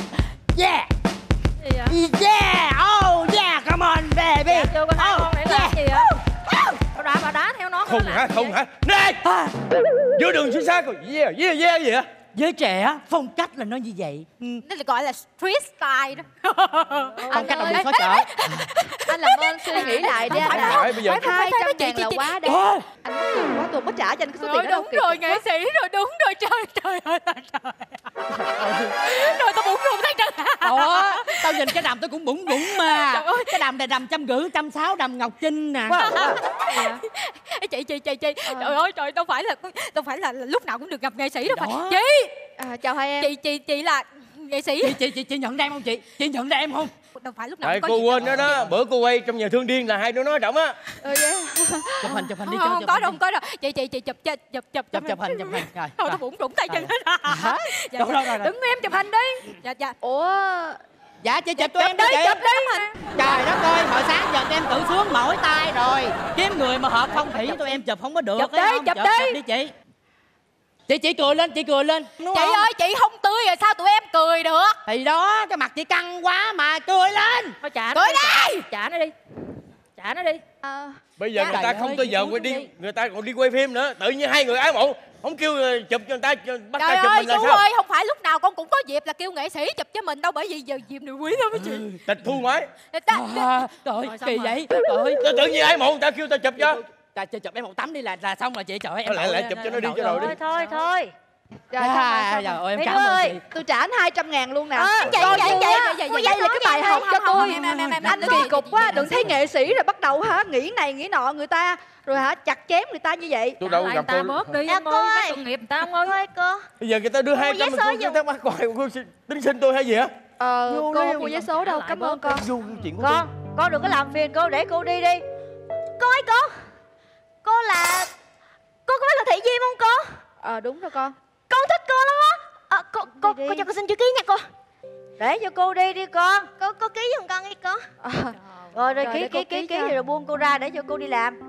Oh, yeah, come on, baby. Chưa có hai con để làm gì vậy? Bà đá theo nó. Không hả? Này! Giữa đường xuất sắc rồi. Yeah gì hả? Giới trẻ, phong cách là nó như vậy. Nó gọi là street style đó. Phong cách ơi, là khó chở. Anh làm ơn suy nghĩ lại đi anh. Phải bây giờ. 200.000 là quá đáng. Anh mất tiền quá, tôi không có trả cho anh cái số tiền đó đâu. Đúng rồi, nghệ sĩ rồi, đúng rồi. Trời ơi là trời. Rồi tao bụng rụng thấy chân. Ủa, tao nhìn cái đầm tôi cũng bụng mà. Cái đầm này đầm 150, 160, đầm Ngọc Trinh nè. Chị trời ơi trời, đâu phải là lúc nào cũng được gặp nghệ sĩ đâu phải. Chị chào hai em. Chị là nghệ sĩ. Chị nhận ra em không chị? Chị nhận ra em không? Đâu phải lúc nào Tại cũng có cô gì quên đó. Bữa cô quay trong Nhà Thương Điên là hai đứa nói trọng á. Chụp hình đi. Không có đâu. Chị chụp hình. Rồi. Thôi tao bụng rụng tay chân hết. Rồi. Đứng em chụp hình đi. Dạ. Ủa. Dạ chị chụp tụi em đi chị. Chụp đi. Trời đất ơi, hồi sáng giờ tụi em tự sướng mỏi tay rồi. Kiếm người mà hợp phong thủy tụi em chụp không có được. Chụp đi chị. Chị cười lên, chị cười lên. Chị ơi, chị không tươi rồi sao tụi em cười được? Thì đó, cái mặt chị căng quá mà, cười lên. Thôi trả Cười đi, trả nó đi. Trả nó đi. Bây giờ người ta không tới giờ quay đi, người ta còn đi quay phim nữa. Tự nhiên hai người ái mộ, không kêu chụp cho người ta, bắt tay Trời chụp ơi, mình là chú sao? ơi, không phải lúc nào con cũng có dịp là kêu nghệ sĩ chụp cho mình đâu. Bởi vì giờ dịp này quý lắm á chị. Tịch thu ngoái. Trời, kỳ vậy. Trời, Tự nhiên ái mộ người ta kêu ta chụp cho. chụp em một tấm đi là xong rồi chị. Trời ơi, em lại chụp cho nó đi cho rồi đi. Thôi. Trời ơi, em Mấy cảm đứa ơn ơi, chị. Tôi trả anh 200.000 luôn nè. Vậy Đây là cái bài học cho tôi. Anh Không, kỳ cục quá, đừng thấy nghệ sĩ rồi bắt đầu hả nghĩ này nghĩ nọ người ta, rồi hả chặt chém người ta như vậy. Tôi đâu Lại gặp người ta cô. bớt đi Dạ, em cô ơi. ơi. Các tội nghiệp người ta ông ơi. Thôi cô. Bây giờ người ta đưa 200 vé số mình, cô thắc mắc hoài, cô tính xin tôi hay gì hả? Cô mua vé số đâu, cảm ơn con. Con đừng có làm phiền cô, để cô đi đi. Cô ơi cô là cô có phải là Thị Diêm không cô? Đúng rồi con. Con thích cô lắm á. Cô cho con xin chữ ký nha cô. Để cho cô đi con. Cô ký giùm con đi cô. Rồi ký rồi buông cô ra để cho cô đi làm.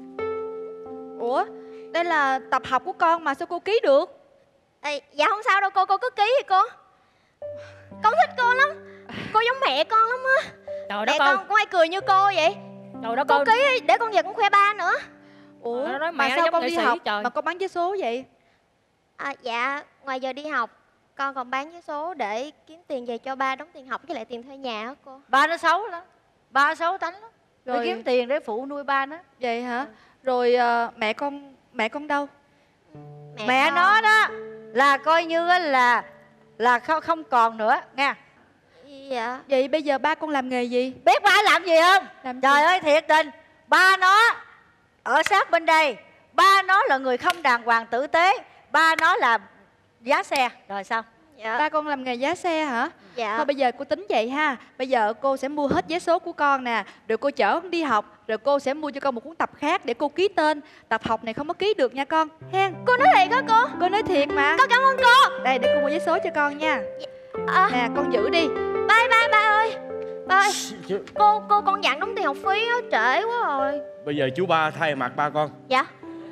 Ủa, đây là tập học của con mà sao cô ký được? Dạ không sao đâu cô cứ ký đi cô. Con thích cô lắm. Cô giống mẹ con lắm á. Trời đất Mẹ ơi. con cũng hay cười như cô vậy. Trời đất Cô ơi. ký đi, để con về con khoe ba nữa. Ủa, Nói mà mẹ sao giống con nghệ đi sĩ, học trời. mà con bán vé số vậy? Dạ, ngoài giờ đi học con còn bán vé số để kiếm tiền về cho ba đóng tiền học với lại tiền thuê nhà á cô. Ba nó xấu lắm. Ba xấu tánh lắm. Rồi Rồi kiếm tiền để phụ nuôi ba nó. vậy hả? Rồi mẹ con đâu? Mẹ con- nó đó là coi như á là không còn nữa nha. Dạ. Vậy bây giờ ba con làm nghề gì? Biết ba làm gì không? Làm gì? Trời ơi thiệt tình. Ba nó ở sát bên đây. Ba nó là người không đàng hoàng tử tế. Ba nó là giá xe. Rồi sao? Dạ. Ba con làm nghề giá xe hả? Dạ. Thôi bây giờ cô tính vậy ha. Bây giờ cô sẽ mua hết vé số của con nè, rồi cô chở con đi học, rồi cô sẽ mua cho con một cuốn tập khác để cô ký tên. Tập học này không có ký được nha con. Hen. Cô nói thiệt hả cô? Cô nói thiệt mà. Con cảm ơn cô. Đây để cô mua vé số cho con nha. Nè con giữ đi. Bye ba ơi. Ba ơi. Cô con dặn đóng tiền học phí á, trễ quá rồi. Bây giờ chú ba thay mặt ba con. Dạ.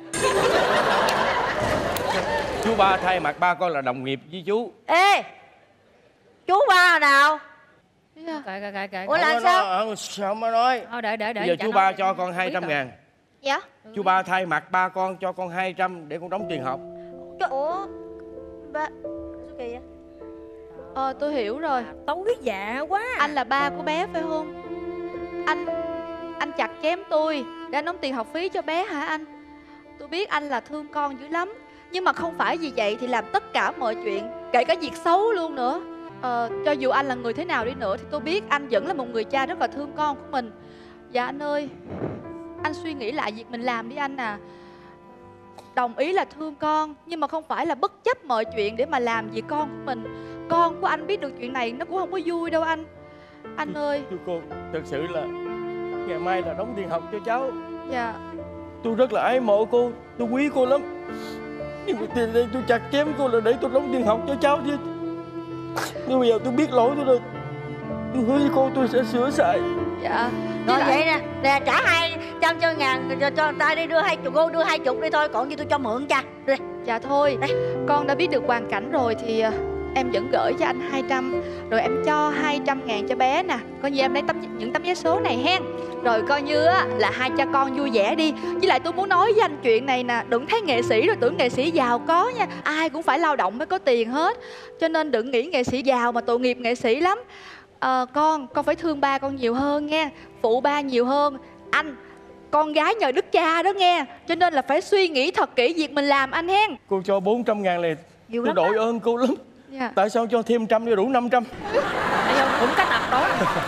Chú ba thay mặt ba con là đồng nghiệp với chú. Ê, chú ba hồi nào? Kệ. Ủa là sao? Sao mà nói. Thôi để Bây giờ chú ba cho con 200 ngàn. Dạ. Chú ba thay mặt ba con cho con 200 để con đóng tiền học. Ủa ba Sao kỳ vậy? Tôi hiểu rồi. tối dạ quá. Anh là ba của bé phải không? Anh chặt chém tôi để anh đóng tiền học phí cho bé hả anh? Tôi biết anh là thương con dữ lắm, nhưng mà không phải vì vậy thì làm tất cả mọi chuyện, kể cả việc xấu luôn nữa. Cho dù anh là người thế nào đi nữa thì tôi biết anh vẫn là một người cha rất là thương con của mình. Dạ anh ơi, anh suy nghĩ lại việc mình làm đi anh à. Đồng ý là thương con, nhưng mà không phải là bất chấp mọi chuyện để mà làm vì con của mình. Con của anh biết được chuyện này nó cũng không có vui đâu anh. Anh ơi. Thưa cô, thật sự là ngày mai là đóng tiền học cho cháu. Dạ. Tôi rất là ái mộ cô, tôi quý cô lắm. Nhưng mà tiền đây tôi chặt chém cô là để tôi đóng tiền học cho cháu chứ. Nhưng bây giờ tôi biết lỗi tôi rồi. Tôi hứa với cô tôi sẽ sửa sai. Dạ. Rồi vậy nè, trả 200 cho ngàn cho người ta đi, đưa 20, cô đưa 20 đi thôi, còn như tôi cho mượn cha. Đi. Dạ thôi, con đã biết được hoàn cảnh rồi thì em vẫn gửi cho anh 200. Rồi em cho 200 ngàn cho bé nè. Coi như em lấy những tấm vé số này hen. Rồi coi như là hai cha con vui vẻ đi. Với lại tôi muốn nói với anh chuyện này nè, đừng thấy nghệ sĩ rồi tưởng nghệ sĩ giàu có nha. Ai cũng phải lao động mới có tiền hết. Cho nên đừng nghĩ nghệ sĩ giàu mà tội nghiệp nghệ sĩ lắm. Con phải thương ba con nhiều hơn nha, phụ ba nhiều hơn. Anh con gái nhờ đức cha đó nghe, cho nên là phải suy nghĩ thật kỹ việc mình làm anh hen. Cô cho 400 ngàn này Nhiều tôi lắm đội ơn cô lắm. Dạ. Tại sao cho thêm 100 cho đủ 500? Tại không cũng cách tập đó.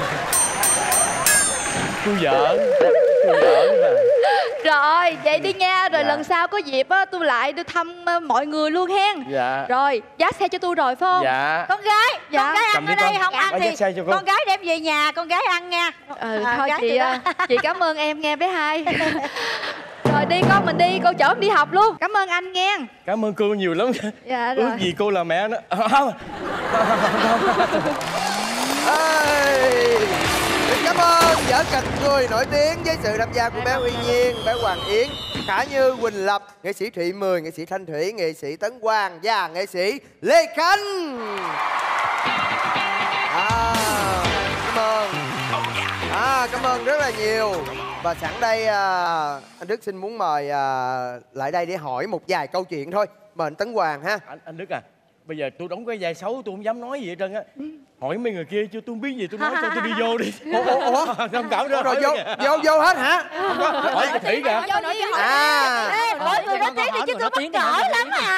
Tôi giỡn mà. Rồi vậy đi nha. Rồi Dạ. lần sau có dịp á tôi lại tôi thăm mọi người luôn hen. Dạ. Rồi giá xe cho tôi rồi phải không? Dạ. Con gái, Dạ. con gái Cầm ăn đi ở đây con. không ăn Bà thì dắt xe cho con. con gái đem về nhà, con gái ăn nha. Thôi gái chị tôi đó. chị cảm ơn em nghe bé Hai. Rồi đi con mình đi, cô chở em đi học luôn. Cảm ơn anh nghe. Cảm ơn cô nhiều lắm. Dạ rồi. Ước gì cô là mẹ nó. Không. Cảm ơn vở kịch người nổi tiếng với sự tham gia của bé Uy Nhiên, bé Hoàng Yến. Khả Như, Quỳnh Lập, nghệ sĩ Thụy Mười, nghệ sĩ Thanh Thủy, nghệ sĩ Tấn Quang và nghệ sĩ Lê Khánh. Cảm ơn. Cảm ơn rất là nhiều. Và sẵn đây anh Đức xin muốn mời lại đây để hỏi một vài câu chuyện thôi. Mời anh Tấn Quang ha. Anh Đức à, bây giờ tôi đóng cái vai xấu tôi không dám nói gì hết trơn á. Hỏi mấy người kia chưa tôi không biết gì tôi nói cho tôi đi vô đi. Ủa? Thông cảm nữa. Rồi vô hết hả? Không có, hỏi cái Thủy kìa. Mọi người nói tiếng thì chứ tôi bất cỡ lắm à.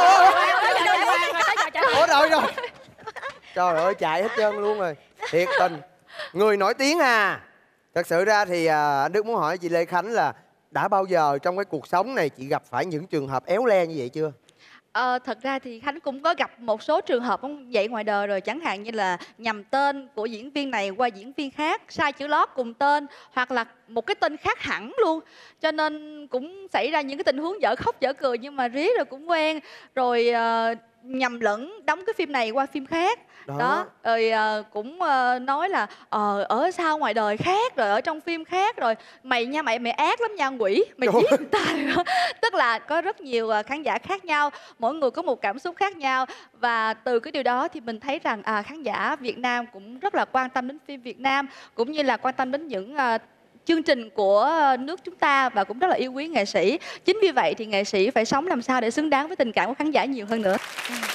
Ủa rồi. Trời ơi chạy hết trơn luôn rồi. Thiệt tình. Người nổi tiếng à. Thật sự ra thì anh Đức muốn hỏi chị Lê Khánh là đã bao giờ trong cái cuộc sống này chị gặp phải những trường hợp éo le như vậy chưa? Thật ra thì Khánh cũng có gặp một số trường hợp vậy ngoài đời rồi. Chẳng hạn như là nhầm tên của diễn viên này qua diễn viên khác, sai chữ lót cùng tên, hoặc là một cái tên khác hẳn luôn. Cho nên cũng xảy ra những cái tình huống dở khóc dở cười, nhưng mà riết rồi cũng quen. Rồi nhầm lẫn đóng cái phim này qua phim khác. Đó. Rồi cũng nói là ở sao ngoài đời khác, rồi ở trong phim khác, rồi mày ác lắm nha quỷ, mày giết người ta. Tức là có rất nhiều khán giả khác nhau, mỗi người có một cảm xúc khác nhau. Và từ cái điều đó thì mình thấy rằng khán giả Việt Nam cũng rất là quan tâm đến phim Việt Nam, cũng như là quan tâm đến những chương trình của nước chúng ta, và cũng rất là yêu quý nghệ sĩ. Chính vì vậy thì nghệ sĩ phải sống làm sao để xứng đáng với tình cảm của khán giả nhiều hơn nữa.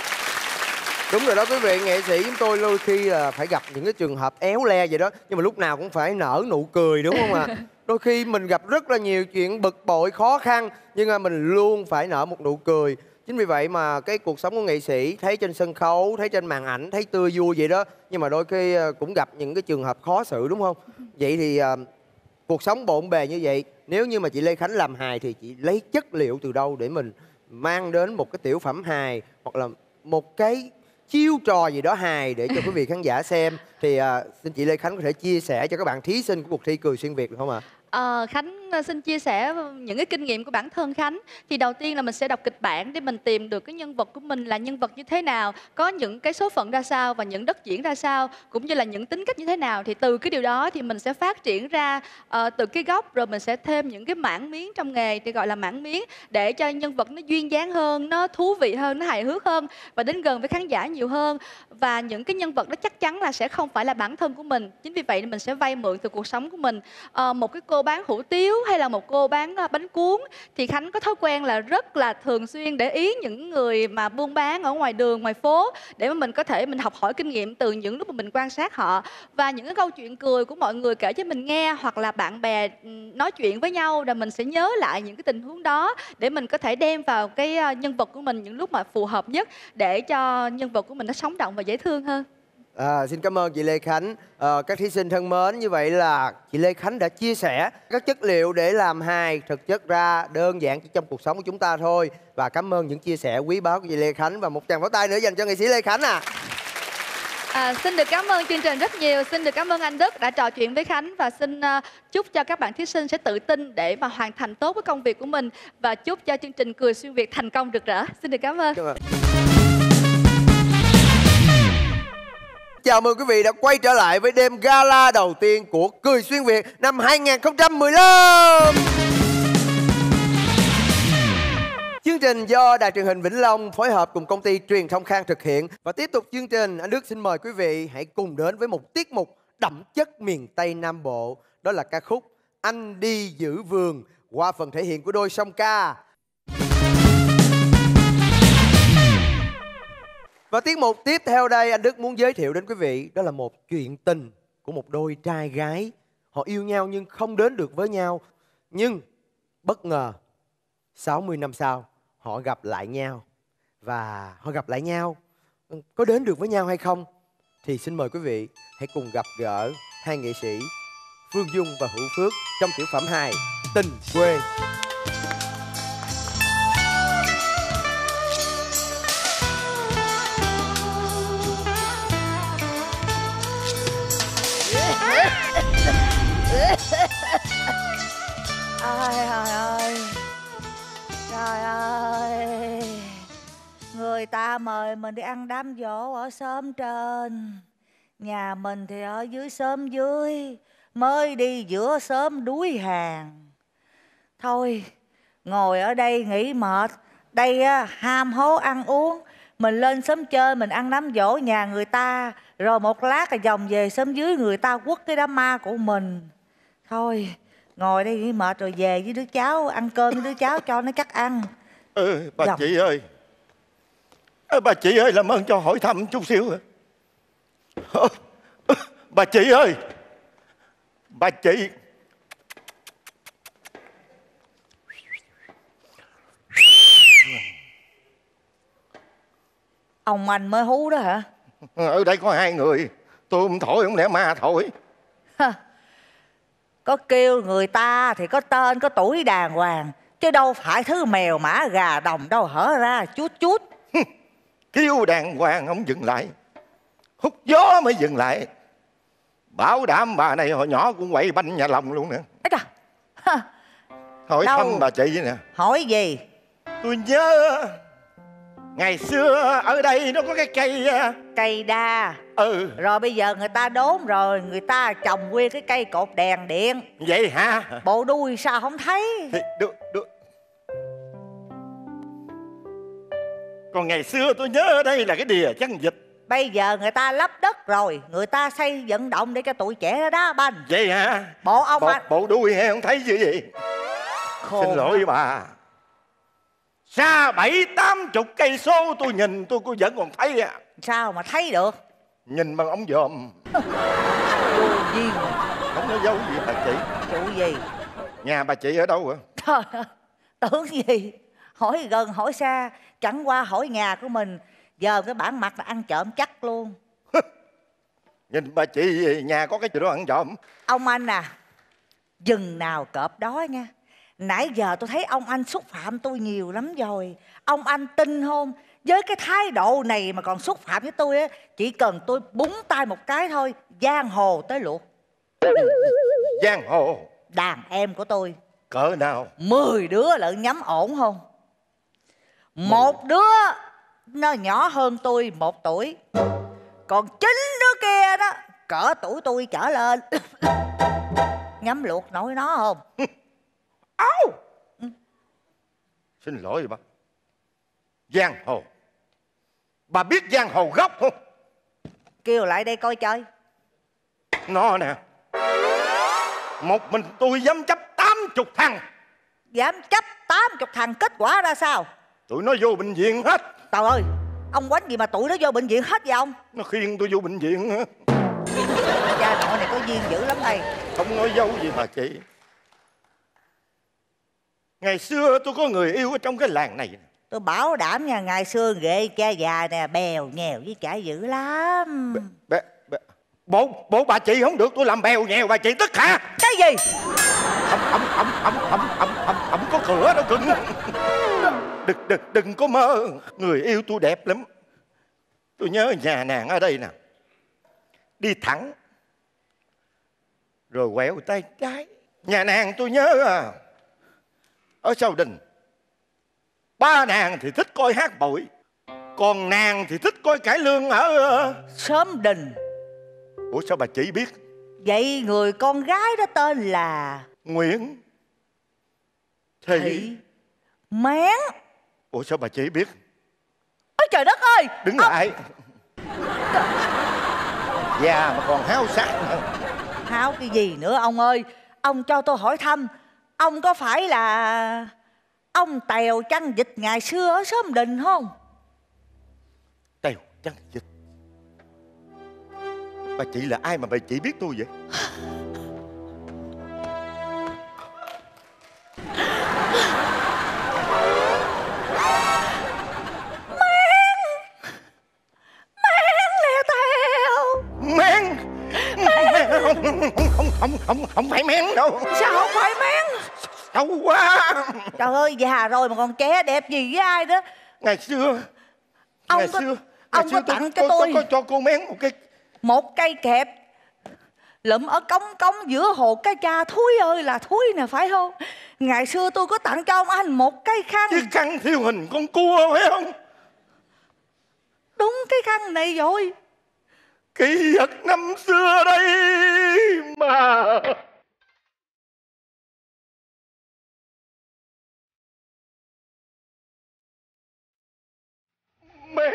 Đúng rồi đó quý vị, nghệ sĩ chúng tôi đôi khi phải gặp những cái trường hợp éo le vậy đó, nhưng mà lúc nào cũng phải nở nụ cười, đúng không ạ? Đôi khi mình gặp rất là nhiều chuyện bực bội, khó khăn, nhưng mà mình luôn phải nở một nụ cười. Chính vì vậy mà cái cuộc sống của nghệ sĩ thấy trên sân khấu, thấy trên màn ảnh, thấy tươi vui vậy đó, nhưng mà đôi khi cũng gặp những cái trường hợp khó xử, đúng không? Vậy thì cuộc sống bộn bề như vậy, nếu như mà chị Lê Khánh làm hài thì chị lấy chất liệu từ đâu để mình mang đến một cái tiểu phẩm hài, hoặc là một cái chiêu trò gì đó hài để cho quý vị khán giả xem? Thì xin chị Lê Khánh có thể chia sẻ cho các bạn thí sinh của cuộc thi Cười Xuyên Việt được không ạ? Khánh xin chia sẻ những cái kinh nghiệm của bản thân Khánh. Thì đầu tiên là mình sẽ đọc kịch bản để mình tìm được cái nhân vật của mình là nhân vật như thế nào, có những cái số phận ra sao và những đất diễn ra sao, cũng như là những tính cách như thế nào. Thì từ cái điều đó thì mình sẽ phát triển ra từ cái gốc, rồi mình sẽ thêm những cái mảng miếng trong nghề thì gọi là mảng miếng, để cho nhân vật nó duyên dáng hơn, nó thú vị hơn, nó hài hước hơn và đến gần với khán giả nhiều hơn. Và những cái nhân vật đó chắc chắn là sẽ không phải là bản thân của mình. Chính vì vậy nên mình sẽ vay mượn từ cuộc sống của mình. Một cái cô bán hủ tiếu hay là một cô bán bánh cuốn thì Khánh có thói quen là rất là thường xuyên để ý những người mà buôn bán ở ngoài đường, ngoài phố, để mà mình có thể mình học hỏi kinh nghiệm từ những lúc mà mình quan sát họ. Và những cái câu chuyện cười của mọi người kể cho mình nghe, hoặc là bạn bè nói chuyện với nhau, rồi mình sẽ nhớ lại những cái tình huống đó để mình có thể đem vào cái nhân vật của mình những lúc mà phù hợp nhất, để cho nhân vật của mình nó sống động và dễ thương hơn. Xin cảm ơn chị Lê Khánh. Các thí sinh thân mến, như vậy là chị Lê Khánh đã chia sẻ các chất liệu để làm hài, thực chất ra đơn giản chỉ trong cuộc sống của chúng ta thôi. Và cảm ơn những chia sẻ quý báu của chị Lê Khánh. Và một tràng pháo tay nữa dành cho nghệ sĩ Lê Khánh Xin được cảm ơn chương trình rất nhiều. Xin được cảm ơn anh Đức đã trò chuyện với Khánh. Và xin chúc cho các bạn thí sinh sẽ tự tin để mà hoàn thành tốt cái công việc của mình. Và chúc cho chương trình Cười Xuyên Việt thành công rực rỡ. Xin được cảm ơn. Chào mừng quý vị đã quay trở lại với đêm gala đầu tiên của Cười Xuyên Việt năm 2015. Chương trình do Đài Truyền hình Vĩnh Long phối hợp cùng công ty Truyền thông Khang thực hiện. Và tiếp tục chương trình, anh Đức xin mời quý vị hãy cùng đến với một tiết mục đậm chất miền Tây Nam Bộ. Đó là ca khúc Anh Đi Giữ Vườn qua phần thể hiện của đôi song ca. Và tiết mục tiếp theo đây anh Đức muốn giới thiệu đến quý vị, đó là một chuyện tình của một đôi trai gái. Họ yêu nhau nhưng không đến được với nhau. Nhưng bất ngờ 60 năm sau họ gặp lại nhau. Và họ gặp lại nhau có đến được với nhau hay không thì xin mời quý vị hãy cùng gặp gỡ hai nghệ sĩ Phương Dung và Hữu Phước trong tiểu phẩm hài Tình Quê. Trời ơi, người ta mời mình đi ăn đám giỗ ở xóm trên, nhà mình thì ở dưới xóm dưới, mới đi giữa xóm đuối hàng. Thôi ngồi ở đây nghỉ mệt. Đây á, ham hố ăn uống. Mình lên xóm chơi, mình ăn đám giỗ nhà người ta, rồi một lát là vòng về xóm dưới người ta quất cái đám ma của mình. Thôi, ngồi đây nghỉ mệt rồi về với đứa cháu, ăn cơm với đứa cháu cho nó chắc ăn. Bà chị ơi. Bà chị ơi, làm ơn cho hỏi thăm chút xíu. Bà chị ơi. Bà chị. Ông anh mới hú đó hả? Ở đây có 2 người. Tôi không thổi, không lẽ ma thổi. Có kêu người ta thì có tên, có tuổi đàng hoàng, chứ đâu phải thứ mèo mã gà đồng đâu hở ra chút chút. Kêu đàng hoàng không dừng lại, hút gió mới dừng lại. Bảo đảm bà này hồi nhỏ cũng quậy banh nhà lòng luôn nè. Hỏi đâu? thăm bà chị nè. Hỏi gì? Tôi nhớ ngày xưa ở đây nó có cái cây Cây đa. Rồi bây giờ người ta đốn rồi, người ta trồng nguyên cái cây cột đèn điện. Vậy hả? Bộ đuôi sao không thấy? Thì được. Còn ngày xưa tôi nhớ ở đây là cái đìa chăn vịt. Bây giờ người ta lấp đất rồi, người ta xây vận động để cho tụi trẻ đá banh. Vậy hả? Bộ ông anh. Bộ đuôi hay không thấy chứ gì. Xin lỗi bà. Xa 70-80 cây số tôi nhìn tôi vẫn còn thấy à. Sao mà thấy được? Nhìn bằng ống dòm. Gì? Không có dấu gì bà chị. Vụ gì? Nhà bà chị ở đâu hả? Trời, tưởng gì? Hỏi gần hỏi xa, chẳng qua hỏi nhà của mình. Giờ cái bản mặt là ăn trộm chắc luôn. Nhìn bà chị nhà có cái gì đó ăn trộm. Ông anh à, dừng nào cọp đó nha. Nãy giờ tôi thấy ông anh xúc phạm tôi nhiều lắm rồi. Ông anh tin không? Với cái thái độ này mà còn xúc phạm với tôi á, chỉ cần tôi búng tay một cái thôi, giang hồ tới luộc. Giang hồ? Đàn em của tôi. Cỡ nào? 10 đứa lận nhắm ổn không? Một đứa nó nhỏ hơn tôi 1 tuổi, còn 9 đứa kia đó cỡ tuổi tôi trở lên. Nhắm luộc nổi nó không? Áo. Xin lỗi bà. Giang hồ. Bà biết giang hồ gốc không? Kêu lại đây coi chơi. Nó nè. Một mình tôi dám chấp 80 thằng. Dám chấp 80 thằng, kết quả ra sao? Tụi nó vô bệnh viện hết. Trời ơi, ông quánh gì mà tụi nó vô bệnh viện hết vậy ông? Nó khiêng tôi vô bệnh viện hả? Cha nội này có duyên dữ lắm đây. Không nói dấu gì bà chị. Ngày xưa tôi có người yêu ở trong cái làng này. Tôi bảo đảm nha, ngày xưa ghệ cha già nè, bèo nhèo với chả dữ lắm. Bộ bà chị không được tôi làm bèo nhèo bà chị tức hả? Cái gì? Ẩm có cửa đâu cưng. Đừng có mơ. Người yêu tôi đẹp lắm. Tôi nhớ nhà nàng ở đây nè. Đi thẳng rồi quẹo tay trái. Nhà nàng tôi nhớ ở sau đình. Ba nàng thì thích coi hát bội, còn nàng thì thích coi cải lương ở xóm đình. Ủa sao bà chị biết? Vậy người con gái đó tên là Nguyễn Thị Mén. Ủa sao bà chị biết? Ôi trời đất ơi! Đứng lại. Già mà còn háo sắc nữa. Háo cái gì nữa ông ơi? Ông cho tôi hỏi thăm, ông có phải là ông Tèo chăn vịt ngày xưa ở xóm đình không? Tèo chăn vịt? Bà chị là ai mà bà chị biết tôi vậy? Không phải Mén đâu. Sao không phải Mén? Xấu quá. Trời ơi, già rồi mà còn trẻ đẹp gì với ai đó. Ngày xưa ông có tặng cho tôi cho cô Mén một cây kẹp lụm ở cống giữa hồ Cá Cha. Thúi ơi là thúi nè, phải không? Ngày xưa tôi có tặng cho ông anh một cây khăn. Chiếc khăn thiêu hình con cua phải không? Đúng cái khăn này rồi. Ký ức năm xưa đây mà. Mến.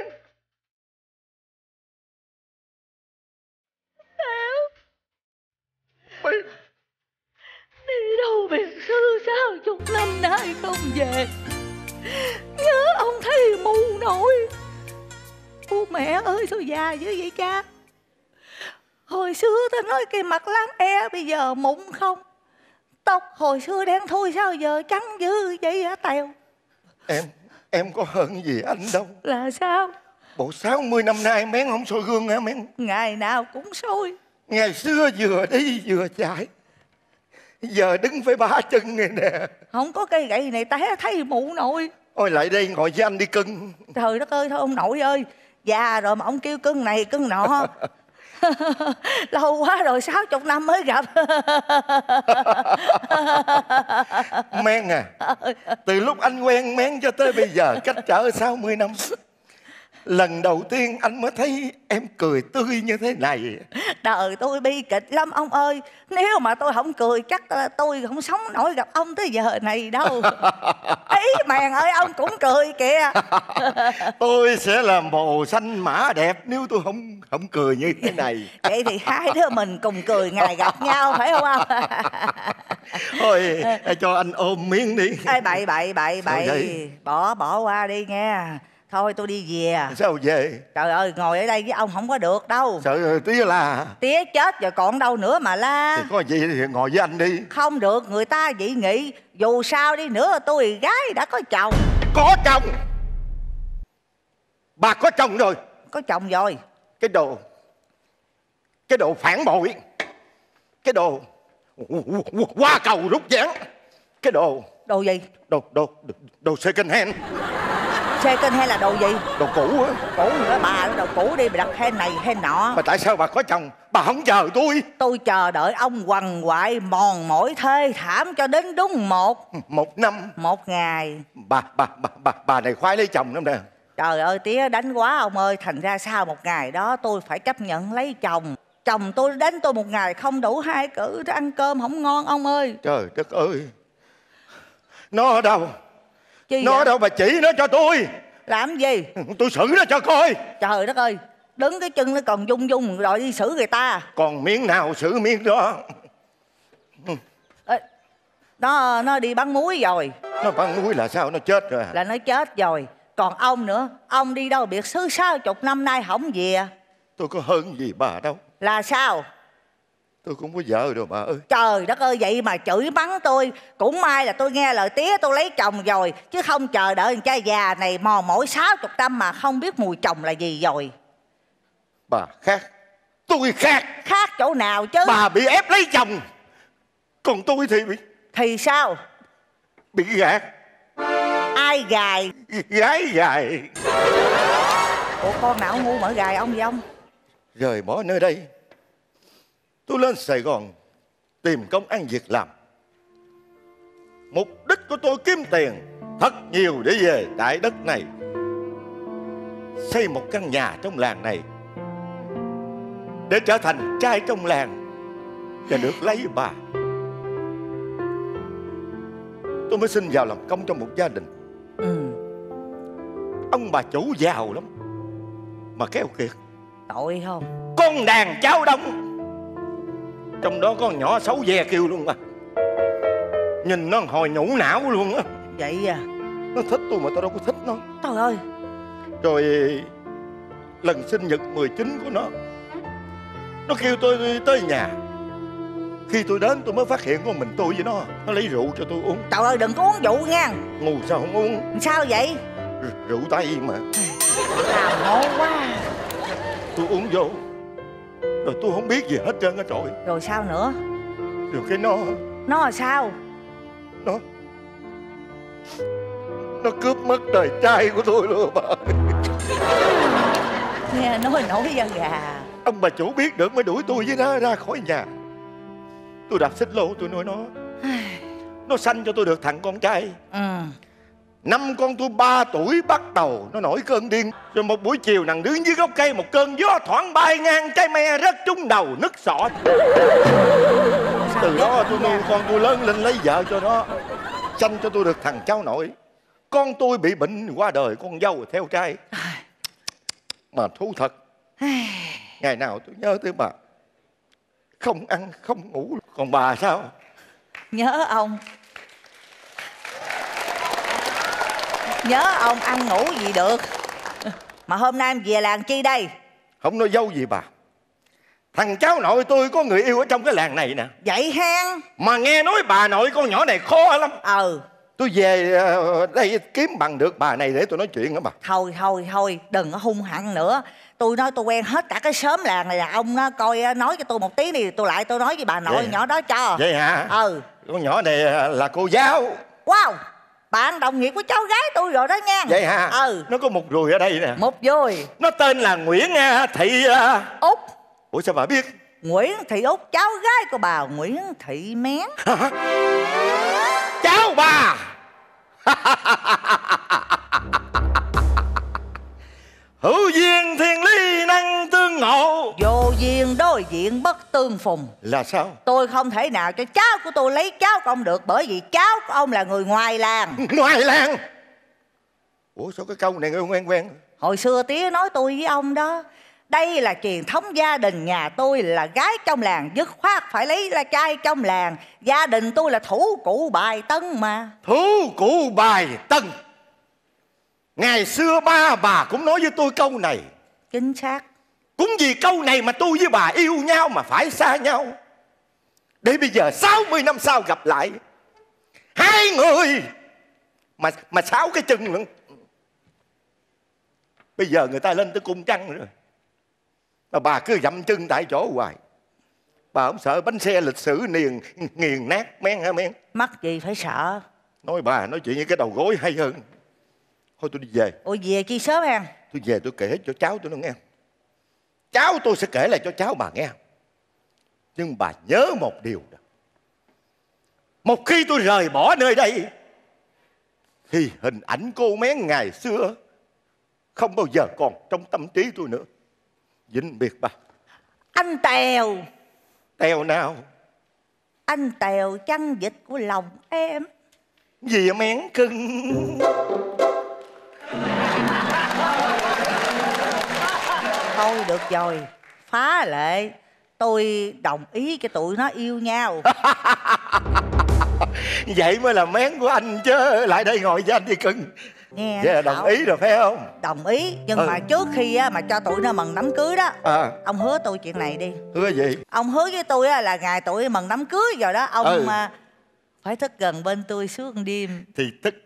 Mến. Đi đâu biệt xứ 60 năm nay không về, nhớ ông thấy mù nổi. Ô mẹ ơi sao già dữ vậy cha? Hồi xưa ta nói cái mặt láng e, bây giờ mụn không. Tóc hồi xưa đen thui sao giờ trắng dữ vậy hả Tèo? Em có hơn gì anh đâu. Là sao? Bộ 60 năm nay Mén không soi gương hả Mén? Ngày nào cũng soi. Ngày xưa vừa đi vừa chạy, giờ đứng phải 3 chân này nè. Không có cây gậy này té thấy mụ nội. Ôi lại đây ngồi với anh đi cưng. Trời đất ơi thôi ông nội ơi, già rồi mà ông kêu cưng này cưng nọ. Lâu quá rồi 60 năm mới gặp. Mén à, từ lúc anh quen Mén cho tới bây giờ cách trở 60 năm, lần đầu tiên anh mới thấy em cười tươi như thế này. Đời tôi bi kịch lắm ông ơi. Nếu mà tôi không cười chắc là tôi không sống nổi gặp ông tới giờ này đâu. Ấy mèn ơi ông cũng cười kìa. Tôi sẽ làm bồ xanh mã đẹp nếu tôi không cười như thế này. Vậy thì hai đứa mình cùng cười ngày gặp nhau phải không ông? Thôi cho anh ôm miếng đi. Ê bậy bỏ qua đi nghe. Thôi tôi đi về. Sao về? Trời ơi ngồi ở đây với ông không có được đâu. Sợ tía là. Tía chết rồi còn đâu nữa mà la. Thì có gì thì ngồi với anh đi. Không được, người ta dị nghị. Dù sao đi nữa tôi gái đã có chồng. Có chồng? Bà có chồng rồi? Có chồng rồi. Cái đồ phản bội, cái đồ qua cầu rút ván, cái đồ gì? Đồ second hand. Second hand là đồ gì? Đồ cũ á. Cũ nữa bà, đồ cũ đi, bà đặt hand này hand nọ. Mà tại sao bà có chồng bà không chờ tôi? Tôi chờ đợi ông quằn quại mòn mỏi thê thảm cho đến đúng một năm, 1 ngày. Bà này khoái lấy chồng lắm nè. Trời ơi tía đánh quá ông ơi. Thành ra sau 1 ngày đó tôi phải chấp nhận lấy chồng. Chồng tôi đánh tôi 1 ngày không đủ 2 cữ, ăn cơm không ngon ông ơi. Trời đất ơi. Nó ở đâu? Chi nó vậy? ở đâu bà chỉ nó cho tôi. Làm gì? Tôi xử nó cho coi. Trời đất ơi, đứng cái chân nó còn rung rung rồi đi xử người ta. Còn miếng nào xử miếng đó. Nó đi bắn muối rồi. Nó bắn muối là sao? Nó chết rồi à? Là nó chết rồi. Còn ông nữa, ông đi đâu biệt xứ 60 năm nay không về. Tôi có hơn gì bà đâu. Là sao? Tôi cũng có vợ rồi bà ơi. Trời đất ơi, vậy mà chửi mắng tôi. Cũng may là tôi nghe lời tía tôi lấy chồng rồi. Chứ không chờ đợi cha già này mòn mỏi 60 năm mà không biết mùi chồng là gì rồi. Bà khác, tôi khác. Khác chỗ nào chứ? Bà bị ép lấy chồng, còn tôi thì bị... Thì sao? Bị gạt. Ai gài? Gái gài. Ủa con nào ngu mở gài ông vậy ông? Rời bỏ nơi đây, tôi lên Sài Gòn tìm công ăn việc làm. Mục đích của tôi kiếm tiền thật nhiều để về đại đất này, xây một căn nhà trong làng này để trở thành trai trong làng và được lấy bà. Tôi mới xin vào làm công trong một gia đình. Ông bà chủ giàu lắm mà keo kiệt. Tội không? Con đàn cháu đông, trong đó con nhỏ xấu ve kêu luôn mà. Nhìn nó hồi nhũ não luôn á. Vậy à? Nó thích tôi mà tôi đâu có thích nó. Trời ơi. Rồi lần sinh nhật 19 của nó kêu tôi tới nhà. Khi tôi đến tôi mới phát hiện có mình tôi với nó. Nó lấy rượu cho tôi uống. Trời ơi đừng có uống rượu nha. Ngu sao không uống? Sao vậy? Rượu Tây mà. Làm hổ quá. Tôi uống vô rồi tôi không biết gì hết trơn á trời. Rồi sao nữa? Rồi cái nó là sao? Nó cướp mất đời trai của tôi luôn bà. Nghe nói da gà. Ông bà chủ biết được mới đuổi tôi với nó ra khỏi nhà. Tôi đạp xích lô tôi nuôi nó sanh cho tôi được thằng con trai. Năm con tôi 3 tuổi bắt đầu nó nổi cơn điên. Rồi một buổi chiều nằm đứng dưới gốc cây, một cơn gió thoảng bay ngang trái me rớt trúng đầu nứt sọ. Từ đó tôi nuôi con tôi lớn lên lấy vợ cho nó, sanh cho tôi được thằng cháu nội. Con tôi bị bệnh qua đời, con dâu theo trai. Mà thú thật, ngày nào tôi nhớ tới bà, không ăn không ngủ. Còn bà sao? Nhớ ông ăn ngủ gì được. Mà hôm nay em về làng chi đây? Không nói dâu gì bà. Thằng cháu nội tôi có người yêu ở trong cái làng này nè. Vậy hen? Mà nghe nói bà nội con nhỏ này khó lắm. Tôi về đây kiếm bằng được bà này để tôi nói chuyện đó bà. Thôi đừng có hung hăng nữa. Tôi nói tôi quen hết cả cái xóm làng này là ông nó coi nói cho tôi một tí đi, tôi nói với bà nội vậy nhỏ đó cho. Vậy hả? Con nhỏ này là cô giáo. Wow, bạn đồng nghiệp của cháu gái tôi rồi đó nha. Vậy hả? Nó có một ruồi ở đây nè. Một ruồi. Nó tên là Nguyễn Thị Út. Ủa sao bà biết? Nguyễn Thị Út, cháu gái của bà Nguyễn Thị Mén. Cháu bà. Hữu duyên thiên lý năng tương ngộ, vô duyên đối diện bất tương phùng. Là sao? Tôi không thể nào cho cháu của tôi lấy cháu của ông được, bởi vì cháu của ông là người ngoài làng. Ngoài làng? Ủa sao cái câu này quen? Hồi xưa tía nói tôi với ông đó. Đây là truyền thống gia đình nhà tôi là gái trong làng, dứt khoát phải lấy ra trai trong làng. Gia đình tôi là thủ cụ bài tân mà. Thủ cụ bài tân? Ngày xưa ba bà cũng nói với tôi câu này. Chính xác. Cũng vì câu này mà tôi với bà yêu nhau mà phải xa nhau. Để bây giờ 60 năm sau gặp lại, hai người mà 6 cái chân nữa. Bây giờ người ta lên tới cung trăng rồi, mà bà cứ dậm chân tại chỗ hoài. Bà không sợ bánh xe lịch sử nghiền nát men hả men? Mắc gì phải sợ. Nói bà nói chuyện với cái đầu gối hay hơn. Thôi tôi đi về. Ôi về chi sớm em? Tôi về tôi kể cho cháu tôi nó nghe. Cháu tôi sẽ kể lại cho cháu bà nghe. Nhưng bà nhớ một điều đó. Một khi tôi rời bỏ nơi đây thì hình ảnh cô Mén ngày xưa không bao giờ còn trong tâm trí tôi nữa. Vĩnh biệt bà. Anh Tèo. Tèo nào? Anh Tèo chăn vịt của lòng em. Gì Mén cưng? Thôi được rồi, phá lệ. Tôi đồng ý cho tụi nó yêu nhau. Vậy mới là Mén của anh chứ. Lại đây ngồi với anh đi cưng. Nghe vậy là đồng ý rồi phải không? Đồng ý. Nhưng mà trước khi mà cho tụi nó mừng đám cưới đó, ông hứa tôi chuyện này đi. Hứa gì? Ông hứa với tôi là ngày tụi mừng đám cưới rồi đó, ông phải thức gần bên tôi suốt đêm. Thì thức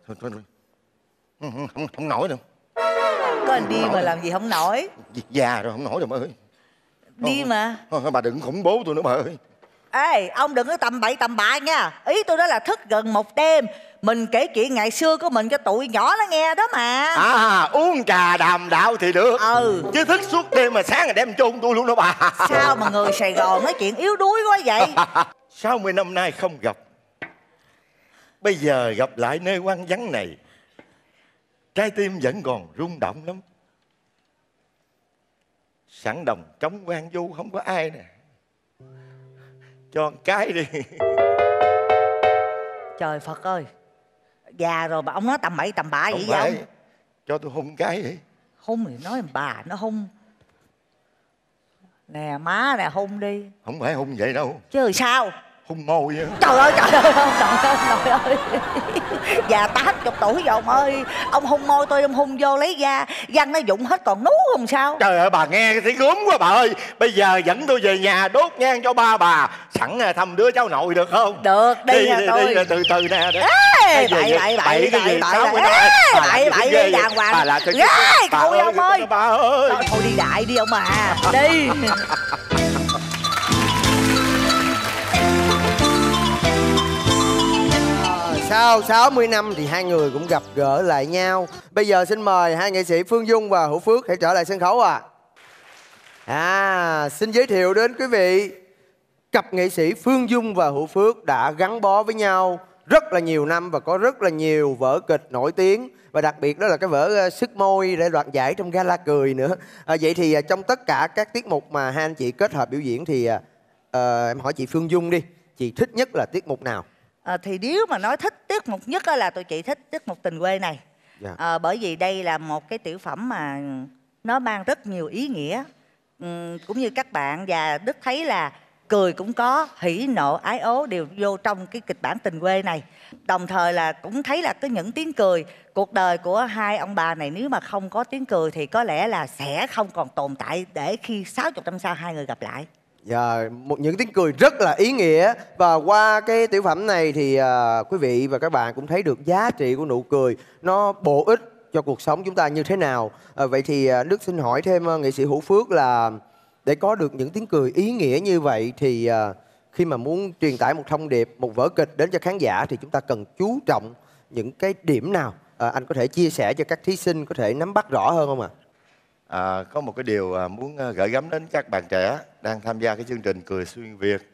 không nổi đâu. Có anh đi mà làm gì không nổi. Già rồi không nổi rồi bà ơi. Đi mà. Bà đừng khủng bố tôi nữa bà ơi. Ê, ông đừng có tầm bậy tầm bạ nha. Ý tôi đó là thức gần một đêm, mình kể chuyện ngày xưa của mình cho tụi nhỏ nó nghe đó mà. Uống trà đàm đạo thì được. Chứ thức suốt đêm mà sáng là đem chôn tôi luôn đó bà. Sao mà người Sài Gòn nói chuyện yếu đuối quá vậy? 60 năm nay không gặp, bây giờ gặp lại nơi hoang vắng này, trái tim vẫn còn rung động lắm. Sẵn đồng trống quan du không có ai nè, cho một cái đi. Trời Phật ơi, già rồi mà ông nói tầm bậy tầm bạ vậy vậy ông? Cho tôi hôn cái đi. Hôn thì nói bà nó hôn. Nè má nè, hôn đi. Không phải hôn vậy đâu. Chứ sao? Hôn môi á. Trời ơi trời ơi. Già 80 tuổi rồi ông ơi. Ông hôn môi tôi, ông hôn vô lấy da, răng nó rụng hết còn nú không sao? Trời ơi bà nghe thấy gớm quá bà ơi. Bây giờ dẫn tôi về nhà đốt nhang cho ba bà, sẵn thăm đứa cháu nội được không? Được, đi nè tôi. Đi từ từ nè. Ê, bậy đi đàng hoàng. Ghê, thôi ông ơi. Thôi đi đại đi ông à. Đi. Sau 60 năm thì hai người cũng gặp gỡ lại nhau. Bây giờ xin mời hai nghệ sĩ Phương Dung và Hữu Phước hãy trở lại sân khấu xin giới thiệu đến quý vị cặp nghệ sĩ Phương Dung và Hữu Phước đã gắn bó với nhau rất là nhiều năm và có rất là nhiều vở kịch nổi tiếng, và đặc biệt đó là cái vở Sức Môi để đoạt giải trong Gala Cười nữa. Vậy thì trong tất cả các tiết mục mà hai anh chị kết hợp biểu diễn thì em hỏi chị Phương Dung đi, chị thích nhất là tiết mục nào? Thì nếu mà nói thích tiết mục nhất là tụi chị thích tiết mục Tình Quê này. Bởi vì đây là một cái tiểu phẩm mà nó mang rất nhiều ý nghĩa. Cũng như các bạn và Đức thấy là cười cũng có, hỉ nộ ái ố đều vô trong cái kịch bản Tình Quê này. Đồng thời là cũng thấy là có những tiếng cười. Cuộc đời của hai ông bà này nếu mà không có tiếng cười thì có lẽ là sẽ không còn tồn tại để khi 60 năm sau hai người gặp lại. Dạ, những tiếng cười rất là ý nghĩa. Và qua cái tiểu phẩm này thì quý vị và các bạn cũng thấy được giá trị của nụ cười. Nó bổ ích cho cuộc sống chúng ta như thế nào. Vậy thì Đức xin hỏi thêm nghệ sĩ Hữu Phước là để có được những tiếng cười ý nghĩa như vậy thì khi mà muốn truyền tải một thông điệp, một vở kịch đến cho khán giả thì chúng ta cần chú trọng những cái điểm nào? Anh có thể chia sẻ cho các thí sinh có thể nắm bắt rõ hơn không ạ? Có một cái điều muốn gửi gắm đến các bạn trẻ đang tham gia cái chương trình Cười Xuyên Việt.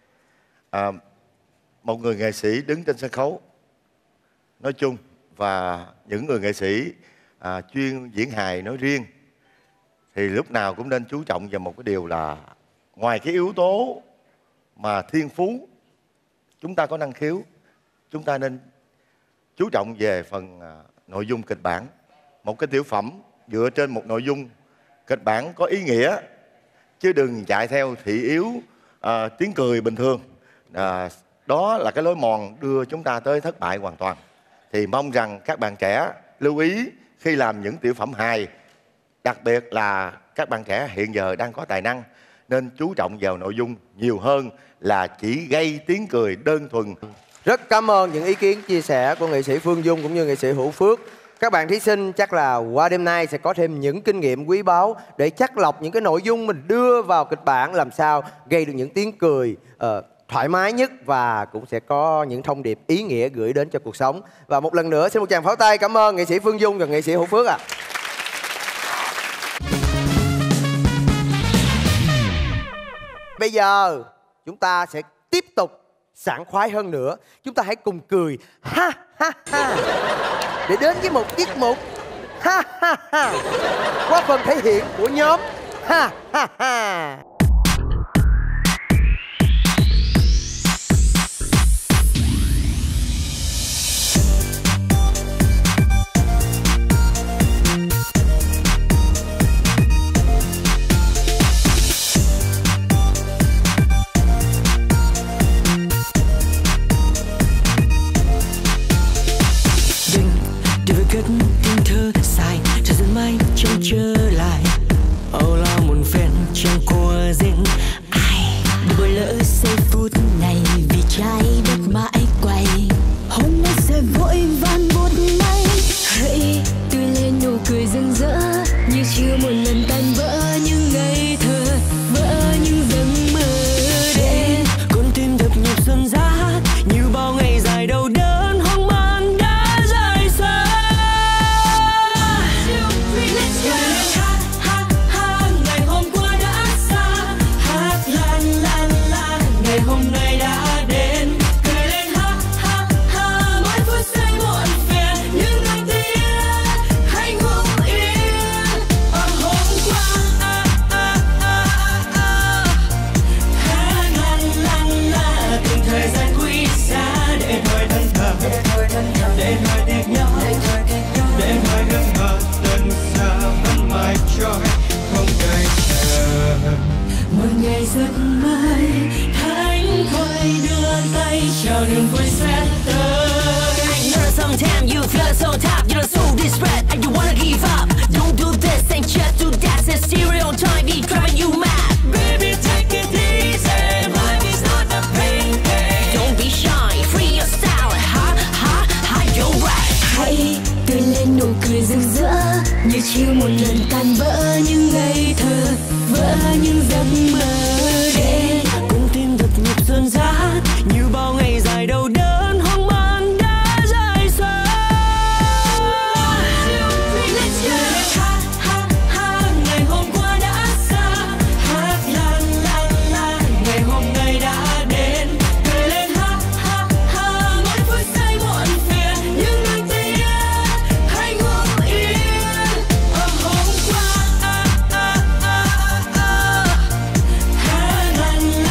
Một người nghệ sĩ đứng trên sân khấu nói chung và những người nghệ sĩ chuyên diễn hài nói riêng thì lúc nào cũng nên chú trọng vào một cái điều là ngoài cái yếu tố mà thiên phú, chúng ta có năng khiếu, chúng ta nên chú trọng về phần nội dung kịch bản. Một cái tiểu phẩm dựa trên một nội dung kịch bản có ý nghĩa, chứ đừng chạy theo thị yếu tiếng cười bình thường. Đó là cái lối mòn đưa chúng ta tới thất bại hoàn toàn. Thì mong rằng các bạn trẻ lưu ý khi làm những tiểu phẩm hài, đặc biệt là các bạn trẻ hiện giờ đang có tài năng, nên chú trọng vào nội dung nhiều hơn là chỉ gây tiếng cười đơn thuần. Rất cảm ơn những ý kiến chia sẻ của nghệ sĩ Phương Dung cũng như nghệ sĩ Hữu Phước. Các bạn thí sinh chắc là qua đêm nay sẽ có thêm những kinh nghiệm quý báu để chắc lọc những cái nội dung mình đưa vào kịch bản làm sao gây được những tiếng cười thoải mái nhất và cũng sẽ có những thông điệp ý nghĩa gửi đến cho cuộc sống. Và một lần nữa xin một tràng pháo tay cảm ơn nghệ sĩ Phương Dung và nghệ sĩ Hữu Phước ạ. Bây giờ chúng ta sẽ tiếp tục sảng khoái hơn nữa. Chúng ta hãy cùng cười ha ha ha để đến với một tiết mục ha ha ha qua phần thể hiện của nhóm ha ha ha. trở lại âu lo muộn phiền chẳng qua riêng ai đừng bỏ lỡ giây phút này vì trái đất mãi quay hôm nay sẽ vội vàng một may hãy tươi lên nụ cười rực rỡ như chưa một lần tan vỡ những ngây thơ vỡ những giấc mơ đến con tim đập nhịp xuân giá như bao ngày dài đau đớn hoang mang đã rời xa. Hôm nay đã đến cười lên ha ha ha mỗi phút giây muộn phiền những ngày tiếc hãy ngủ yên hôm qua la từng thời gian quý giá để thôi thân thờ để thôi tiếc nhớ để thôi ngưng ngờ lần xa vẫn mãi trôi không đợi chờ một ngày giấc mơ thôi đưa tay chào niềm vui sẽ tới. I know sometimes you feel so tough, you're so desperate and you wanna give up. Don't do this and just do that. It's stereotype, be driving you mad. Baby, take it easy. Life is not a pain game. Don't be shy, free your style. Ha ha ha, you're right. Hãy tươi lên nụ cười rực rỡ như chiều một lần tan vỡ những ngây thơ, vỡ những giấc mơ đến. Nhịp xuân giá như bao ngày dài đau đớn hoang mang đã rời xa. Ha ha ha ngày hôm qua đã xa hát la ngày hôm nay đã đến cười lên ha ha ha mỗi phút giây muộn phiền những ngày tiếc hãy ngủ yên hôm qua ha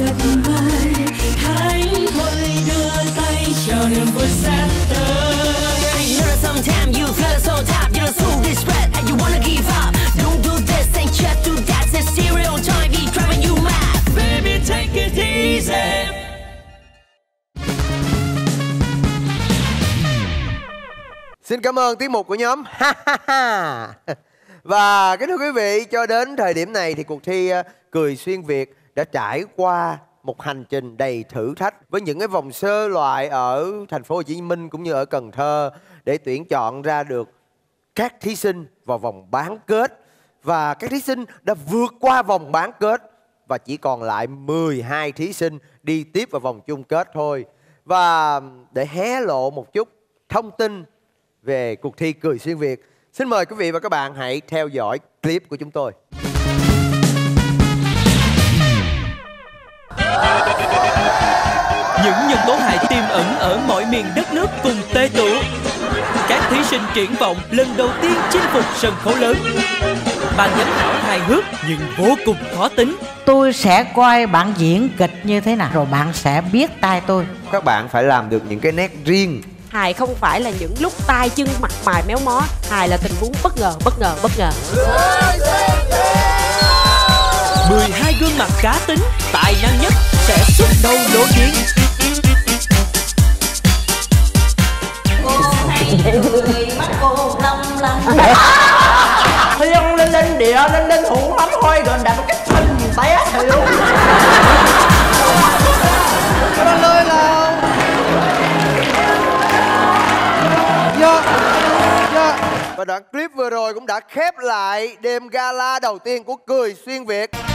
rất may. Hãy thôi đưa tay chào niềm vui sắp tới. You know sometimes you feel so top, you know so desperate and you wanna give up. Don't do this and just do that. The stereotype be driving you mad. Baby, take it easy. Xin cảm ơn tiết mục của nhóm. Và kính thưa quý vị, cho đến thời điểm này thì cuộc thi Cười Xuyên Việt đã trải qua một hành trình đầy thử thách với những cái vòng sơ loại ở thành phố Hồ Chí Minh cũng như ở Cần Thơ để tuyển chọn ra được các thí sinh vào vòng bán kết. Và các thí sinh đã vượt qua vòng bán kết và chỉ còn lại 12 thí sinh đi tiếp vào vòng chung kết thôi. Và để hé lộ một chút thông tin về cuộc thi Cười Xuyên Việt, xin mời quý vị và các bạn hãy theo dõi clip của chúng tôi. Những nhân tố hài tiềm ẩn ở mọi miền đất nước cùng tê tụ. Các thí sinh triển vọng lần đầu tiên chinh phục sân khấu lớn. Ban giám khảo hài hước nhưng vô cùng khó tính. Tôi sẽ coi bạn diễn kịch như thế nào rồi bạn sẽ biết tay tôi. Các bạn phải làm được những cái nét riêng. Hài không phải là những lúc tay chân mặt mày méo mó. Hài là tình huống bất ngờ, bất ngờ, bất ngờ. 12 gương mặt cá tính, tài năng nhất sẽ xuất đầu lộ diện. Thiên linh linh địa linh linh hữu lắm thôi gần đạt cái thân té thiệu. Các bạn ơi là và đoạn clip vừa rồi cũng đã khép lại đêm gala đầu tiên của Cười Xuyên Việt.